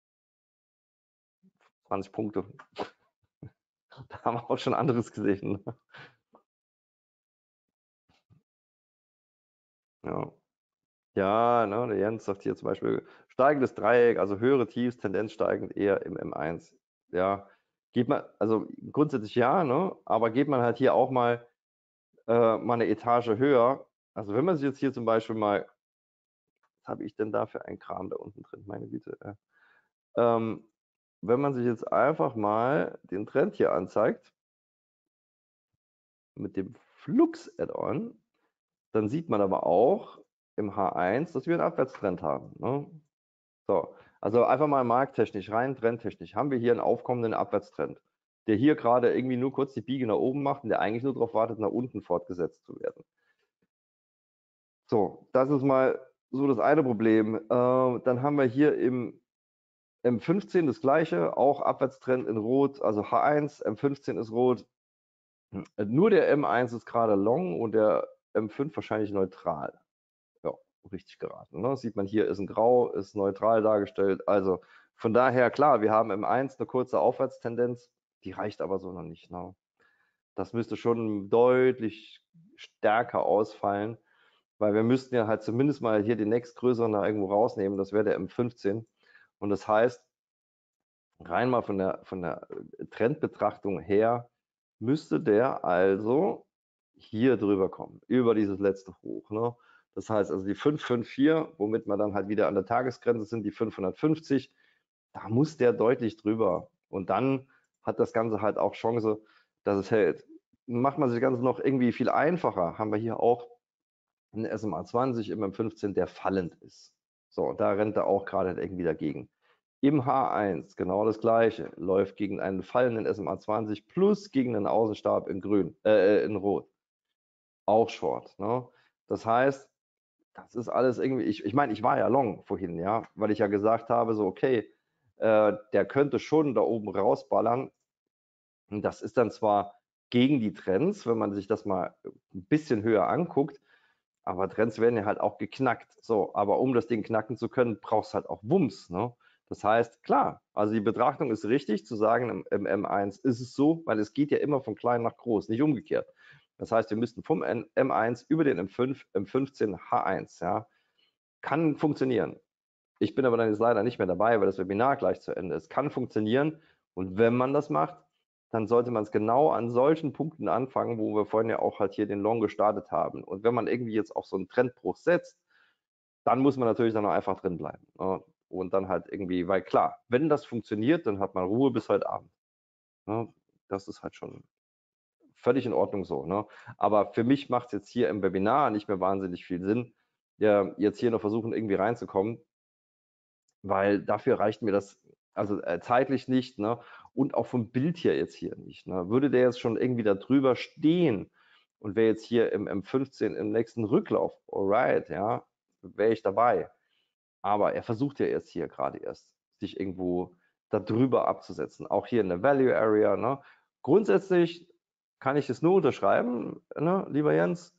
20 Punkte. Da haben wir auch schon anderes gesehen. Ja. Ja, ne, der Jens sagt hier zum Beispiel steigendes Dreieck, also höhere Tiefs, Tendenz steigend eher im M1. Ja, geht man, also grundsätzlich ja, ne, aber geht man halt hier auch mal eine Etage höher. Also wenn man sich jetzt hier zum Beispiel mal, was habe ich denn da für ein Kram da unten drin, meine Güte. Wenn man sich jetzt einfach mal den Trend hier anzeigt, mit dem Flux-Add-on, dann sieht man aber auch im H1, dass wir einen Abwärtstrend haben. Ne? So, also einfach mal markttechnisch, rein trendtechnisch, haben wir hier einen aufkommenden Abwärtstrend, der hier gerade irgendwie nur kurz die Biege nach oben macht und der eigentlich nur darauf wartet, nach unten fortgesetzt zu werden. So, das ist mal so das eine Problem. Dann haben wir hier im M15 das gleiche, auch Abwärtstrend in Rot, also H1, M15 ist rot. Nur der M1 ist gerade long und der M5 wahrscheinlich neutral. Ja, richtig geraten. Ne? Sieht man hier, ist ein Grau, ist neutral dargestellt. Also von daher, klar, wir haben M1 eine kurze Aufwärtstendenz, die reicht aber so noch nicht. Ne? Das müsste schon deutlich stärker ausfallen, weil wir müssten ja halt zumindest mal hier den nächstgrößeren da irgendwo rausnehmen, das wäre der M15. Und das heißt, rein mal von der Trendbetrachtung her, müsste der also hier drüber kommen, über dieses letzte Hoch. Ne? Das heißt also die 554, womit wir dann halt wieder an der Tagesgrenze sind, die 550, da muss der deutlich drüber. Und dann hat das Ganze halt auch Chance, dass es hält. Macht man sich das Ganze noch irgendwie viel einfacher, haben wir hier auch einen SMA 20 im M15, der fallend ist. So, da rennt er auch gerade irgendwie dagegen. Im H1 genau das gleiche, läuft gegen einen fallenden SMA 20 plus gegen einen Außenstab in Grün, in Rot. Auch Short. Ne? Das heißt, das ist alles irgendwie, ich meine, ich war ja long vorhin, ja, weil ich ja gesagt habe, so, okay, der könnte schon da oben rausballern. Und das ist dann zwar gegen die Trends, wenn man sich das mal ein bisschen höher anguckt, aber Trends werden ja halt auch geknackt. So, aber um das Ding knacken zu können, brauchst du halt auch Wumms. Ne? Das heißt, klar, also die Betrachtung ist richtig, zu sagen, im M1 ist es so, weil es geht ja immer von klein nach groß, nicht umgekehrt. Das heißt, wir müssten vom M1 über den M5, M15, H1, ja, kann funktionieren. Ich bin aber dann jetzt leider nicht mehr dabei, weil das Webinar gleich zu Ende ist. Kann funktionieren und wenn man das macht, dann sollte man es genau an solchen Punkten anfangen, wo wir vorhin ja auch halt hier den Long gestartet haben. Und wenn man irgendwie jetzt auch so einen Trendbruch setzt, dann muss man natürlich dann auch einfach drin bleiben. Ne? Und dann halt irgendwie, weil klar, wenn das funktioniert, dann hat man Ruhe bis heute Abend. Ne? Das ist halt schon völlig in Ordnung so. Ne? Aber für mich macht es jetzt hier im Webinar nicht mehr wahnsinnig viel Sinn, ja, jetzt hier noch versuchen, irgendwie reinzukommen, weil dafür reicht mir das also zeitlich nicht, ne? Und auch vom Bild hier jetzt hier nicht. Ne? Würde der jetzt schon irgendwie da drüber stehen und wäre jetzt hier im M15 im nächsten Rücklauf, alright, ja, wäre ich dabei. Aber er versucht ja jetzt hier gerade erst, sich irgendwo da drüber abzusetzen. Auch hier in der Value Area. Ne? Grundsätzlich kann ich es nur unterschreiben, ne, lieber Jens.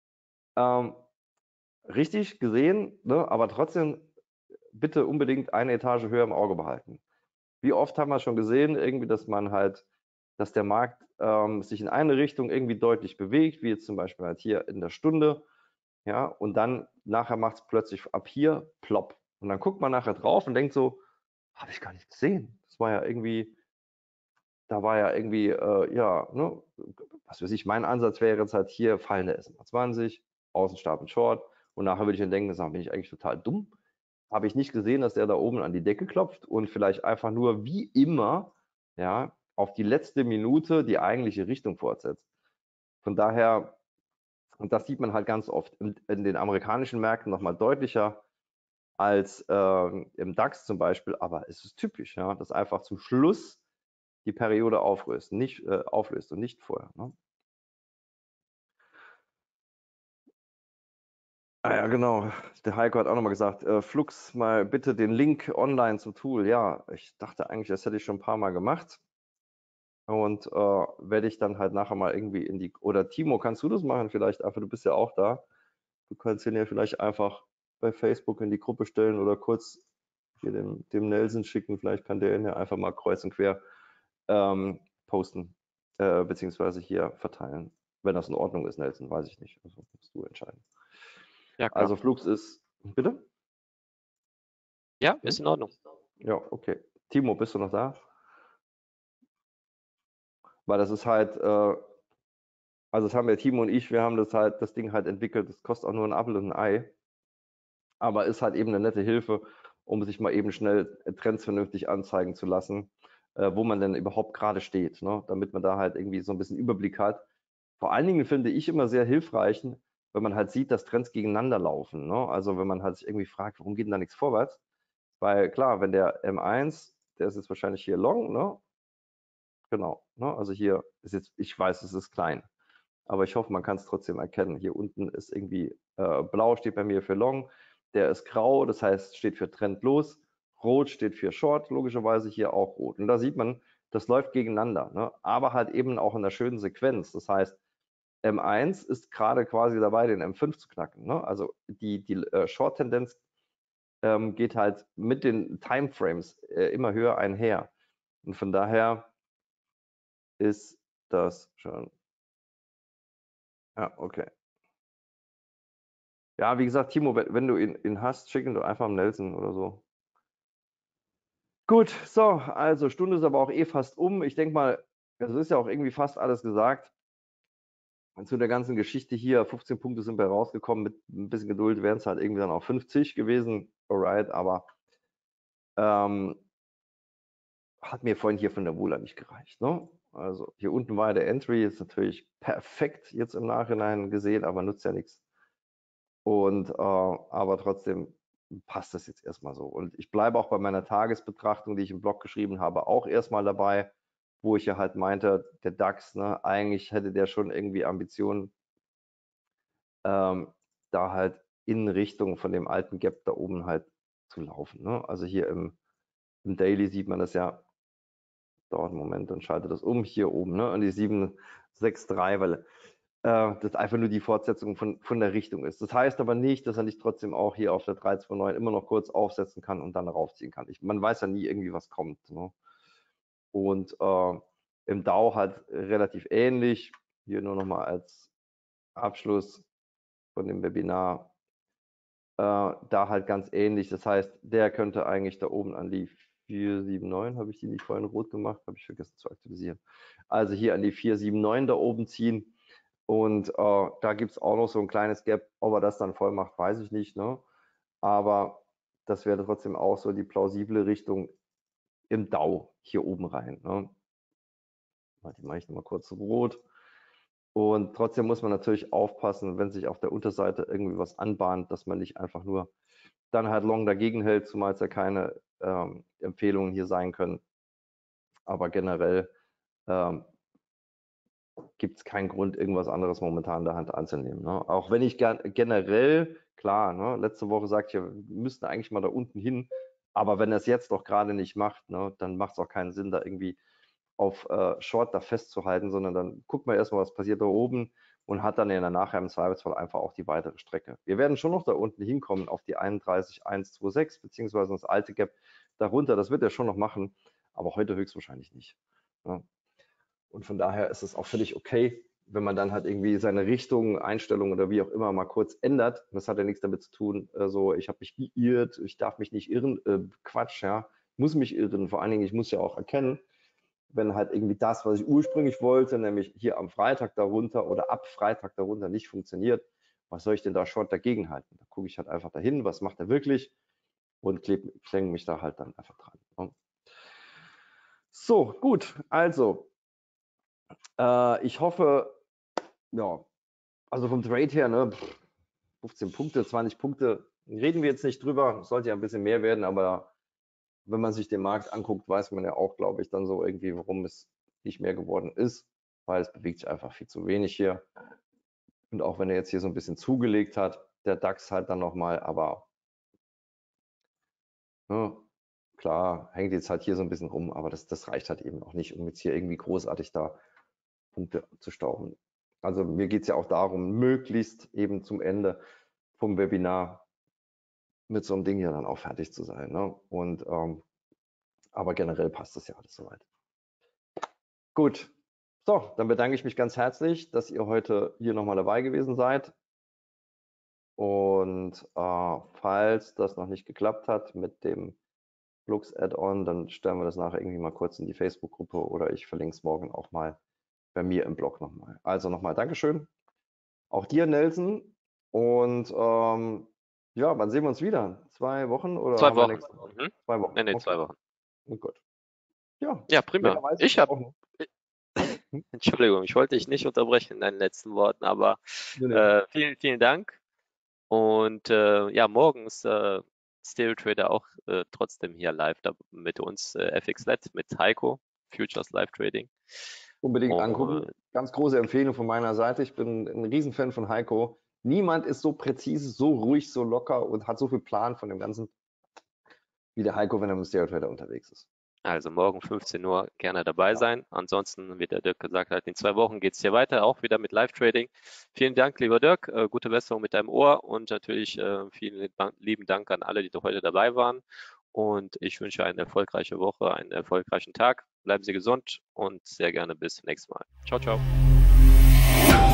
Richtig gesehen, ne, aber trotzdem bitte unbedingt eine Etage höher im Auge behalten. Wie oft haben wir schon gesehen, irgendwie, dass der Markt sich in eine Richtung irgendwie deutlich bewegt, wie jetzt zum Beispiel halt hier in der Stunde, ja, und dann nachher macht es plötzlich ab hier plopp. Und dann guckt man nachher drauf und denkt so, habe ich gar nicht gesehen. Das war ja irgendwie da war ja irgendwie, ja, ne, was weiß ich, mein Ansatz wäre jetzt halt hier fallende SMA 20, Außenstab und Short und nachher würde ich dann denken, bin ich eigentlich total dumm? Habe ich nicht gesehen, dass der da oben an die Decke klopft und vielleicht einfach nur wie immer, ja, auf die letzte Minute die eigentliche Richtung fortsetzt. Von daher, und das sieht man halt ganz oft in den amerikanischen Märkten nochmal deutlicher als im DAX zum Beispiel, aber es ist typisch, ja, dass einfach zum Schluss die Periode auflöst, auflöst und nicht vorher. Ne? Ah ja, genau. Der Heiko hat auch nochmal gesagt, Flux, mal bitte den Link online zum Tool. Ja, ich dachte eigentlich, das hätte ich schon ein paar Mal gemacht. Und werde ich dann halt nachher mal irgendwie in die, oder Timo, kannst du das machen vielleicht einfach, du bist ja auch da. Du kannst ihn ja vielleicht einfach bei Facebook in die Gruppe stellen oder kurz hier dem Nelson schicken. Vielleicht kann der ihn ja einfach mal kreuz und quer posten, beziehungsweise hier verteilen. Wenn das in Ordnung ist, Nelson, weiß ich nicht. Also musst du entscheiden. Ja, klar. Also Flux ist, bitte? Ja, ist in Ordnung. Ja, okay. Timo, bist du noch da? Weil das ist halt, also das haben ja Timo und ich, wir haben das Ding halt entwickelt, das kostet auch nur ein Apfel und ein Ei, aber ist halt eben eine nette Hilfe, um sich mal eben schnell Trends vernünftig anzeigen zu lassen, wo man denn überhaupt gerade steht, ne? Damit man da halt irgendwie so ein bisschen Überblick hat. Vor allen Dingen finde ich immer sehr hilfreich, wenn man halt sieht, dass Trends gegeneinander laufen, ne? Also wenn man halt sich irgendwie fragt, warum geht denn da nichts vorwärts? Weil klar, wenn der M1, der ist jetzt wahrscheinlich hier long, ne? Genau, ne? Also hier ist jetzt, ich weiß, es ist klein, aber ich hoffe, man kann es trotzdem erkennen. Hier unten ist irgendwie blau steht bei mir für Long, der ist grau, das heißt steht für Trend los, rot steht für Short, logischerweise hier auch rot. Und da sieht man, das läuft gegeneinander, ne? Aber halt eben auch in einer schönen Sequenz. Das heißt, M1 ist gerade quasi dabei, den M5 zu knacken. Ne? Also die Short-Tendenz geht halt mit den Timeframes immer höher einher. Und von daher ist das schon. Ja, okay. Ja, wie gesagt, Timo, wenn du ihn hast, schick ihn doch einfach am Nelson oder so. Gut, so, also Stunde ist aber auch eh fast um. Ich denke mal, es ist ja auch irgendwie fast alles gesagt. Und zu der ganzen Geschichte hier, 15 Punkte sind bei rausgekommen. Mit ein bisschen Geduld wären es halt irgendwie dann auch 50 gewesen. Alright, aber hat mir vorhin hier von der Wohler nicht gereicht. Ne? Also hier unten war ja der Entry, ist natürlich perfekt jetzt im Nachhinein gesehen, aber nutzt ja nichts. Und aber trotzdem passt das jetzt erstmal so. Und ich bleibe auch bei meiner Tagesbetrachtung, die ich im Blog geschrieben habe, auch erstmal dabei, wo ich ja halt meinte, der DAX, ne, eigentlich hätte der schon irgendwie Ambitionen, da halt in Richtung von dem alten Gap da oben halt zu laufen. Ne? Also hier im Daily sieht man das ja, dauert einen Moment, dann schaltet das um, hier oben, ne, an die 763, weil das einfach nur die Fortsetzung von der Richtung ist. Das heißt aber nicht, dass er nicht trotzdem auch hier auf der 329 immer noch kurz aufsetzen kann und dann raufziehen kann. Man weiß ja nie irgendwie, was kommt. Ne? Und im DAO halt relativ ähnlich. Hier nur nochmal als Abschluss von dem Webinar. Da halt ganz ähnlich. Das heißt, der könnte eigentlich da oben an die 479, habe ich die nicht vorhin rot gemacht, habe ich vergessen zu aktualisieren. Also hier an die 479 da oben ziehen. Und da gibt es auch noch so ein kleines Gap. Ob er das dann voll macht, weiß ich nicht. Ne? Aber das wäre trotzdem auch so die plausible Richtung im DAO hier oben rein. Ne? Die mache ich nochmal kurz rot. Und trotzdem muss man natürlich aufpassen, wenn sich auf der Unterseite irgendwie was anbahnt, dass man nicht einfach nur dann halt long dagegen hält, zumal es ja keine Empfehlungen hier sein können. Aber generell gibt es keinen Grund, irgendwas anderes momentan in der Hand anzunehmen. Ne? Auch wenn ich generell, klar, ne, letzte Woche sagte ich ja, wir müssten eigentlich mal da unten hin, aber wenn er es jetzt doch gerade nicht macht, ne, dann macht es auch keinen Sinn, da irgendwie auf Short da festzuhalten, sondern dann guckt man erstmal, was passiert da oben und hat dann ja nachher im Zweifelsfall einfach auch die weitere Strecke. Wir werden schon noch da unten hinkommen auf die 31,126 beziehungsweise das alte Gap darunter, das wird er schon noch machen, aber heute höchstwahrscheinlich nicht. Ne? Und von daher ist es auch völlig okay, wenn man dann halt irgendwie seine Richtung, Einstellung oder wie auch immer mal kurz ändert. Das hat ja nichts damit zu tun, so ich habe mich geirrt, ich darf mich nicht irren, Quatsch, ja, muss mich irren. Vor allen Dingen, ich muss ja auch erkennen, wenn halt irgendwie das, was ich ursprünglich wollte, nämlich hier am Freitag darunter oder ab Freitag darunter nicht funktioniert, was soll ich denn da Short dagegen halten? Da gucke ich halt einfach dahin, was macht er wirklich und klänge mich da halt dann einfach dran. Ne? So, gut, also ich hoffe, ja, also vom Trade her, ne, 15 Punkte, 20 Punkte, reden wir jetzt nicht drüber, sollte ja ein bisschen mehr werden, aber wenn man sich den Markt anguckt, weiß man ja auch, glaube ich, dann so irgendwie, warum es nicht mehr geworden ist, weil es bewegt sich einfach viel zu wenig hier. Und auch wenn er jetzt hier so ein bisschen zugelegt hat, der DAX halt dann nochmal, aber ne, klar, hängt jetzt halt hier so ein bisschen rum, aber das reicht halt eben auch nicht, um jetzt hier irgendwie großartig da Punkte zu stauben. Also mir geht es ja auch darum, möglichst eben zum Ende vom Webinar mit so einem Ding hier dann auch fertig zu sein. Ne? Und aber generell passt das ja alles soweit. Gut, so, dann bedanke ich mich ganz herzlich, dass ihr heute hier nochmal dabei gewesen seid. Und falls das noch nicht geklappt hat mit dem Flux Add-on, dann stellen wir das nachher irgendwie mal kurz in die Facebook-Gruppe oder ich verlinke es morgen auch mal bei mir im Blog nochmal. Also nochmal Dankeschön. Auch dir, Nelson. Und ja, wann sehen wir uns wieder? 2 Wochen oder 2 haben wir Wochen. nächste Woche? Mhm. 2 Wochen. Nee, Okay. 2 Wochen. Gut. Ja, Ja, prima. Ich habe, Entschuldigung, ich wollte dich nicht unterbrechen in deinen letzten Worten, aber vielen, vielen Dank. Und ja, morgen ist Stereo Trader auch trotzdem hier live mit uns, FXLED mit Heiko, Futures Live Trading. Unbedingt angucken. Ganz große Empfehlung von meiner Seite. Ich bin ein Riesenfan von Heiko. Niemand ist so präzise, so ruhig, so locker und hat so viel Plan von dem Ganzen wie der Heiko, wenn er mit Stereo Trader unterwegs ist. Also morgen 15 Uhr gerne dabei sein. Ansonsten, wie der Dirk gesagt hat, in 2 Wochen geht es hier weiter, auch wieder mit Live-Trading. Vielen Dank, lieber Dirk. Gute Besserung mit deinem Ohr und natürlich vielen lieben Dank an alle, die heute dabei waren. Und ich wünsche eine erfolgreiche Woche, einen erfolgreichen Tag. Bleiben Sie gesund und sehr gerne bis zum nächsten Mal. Ciao, ciao.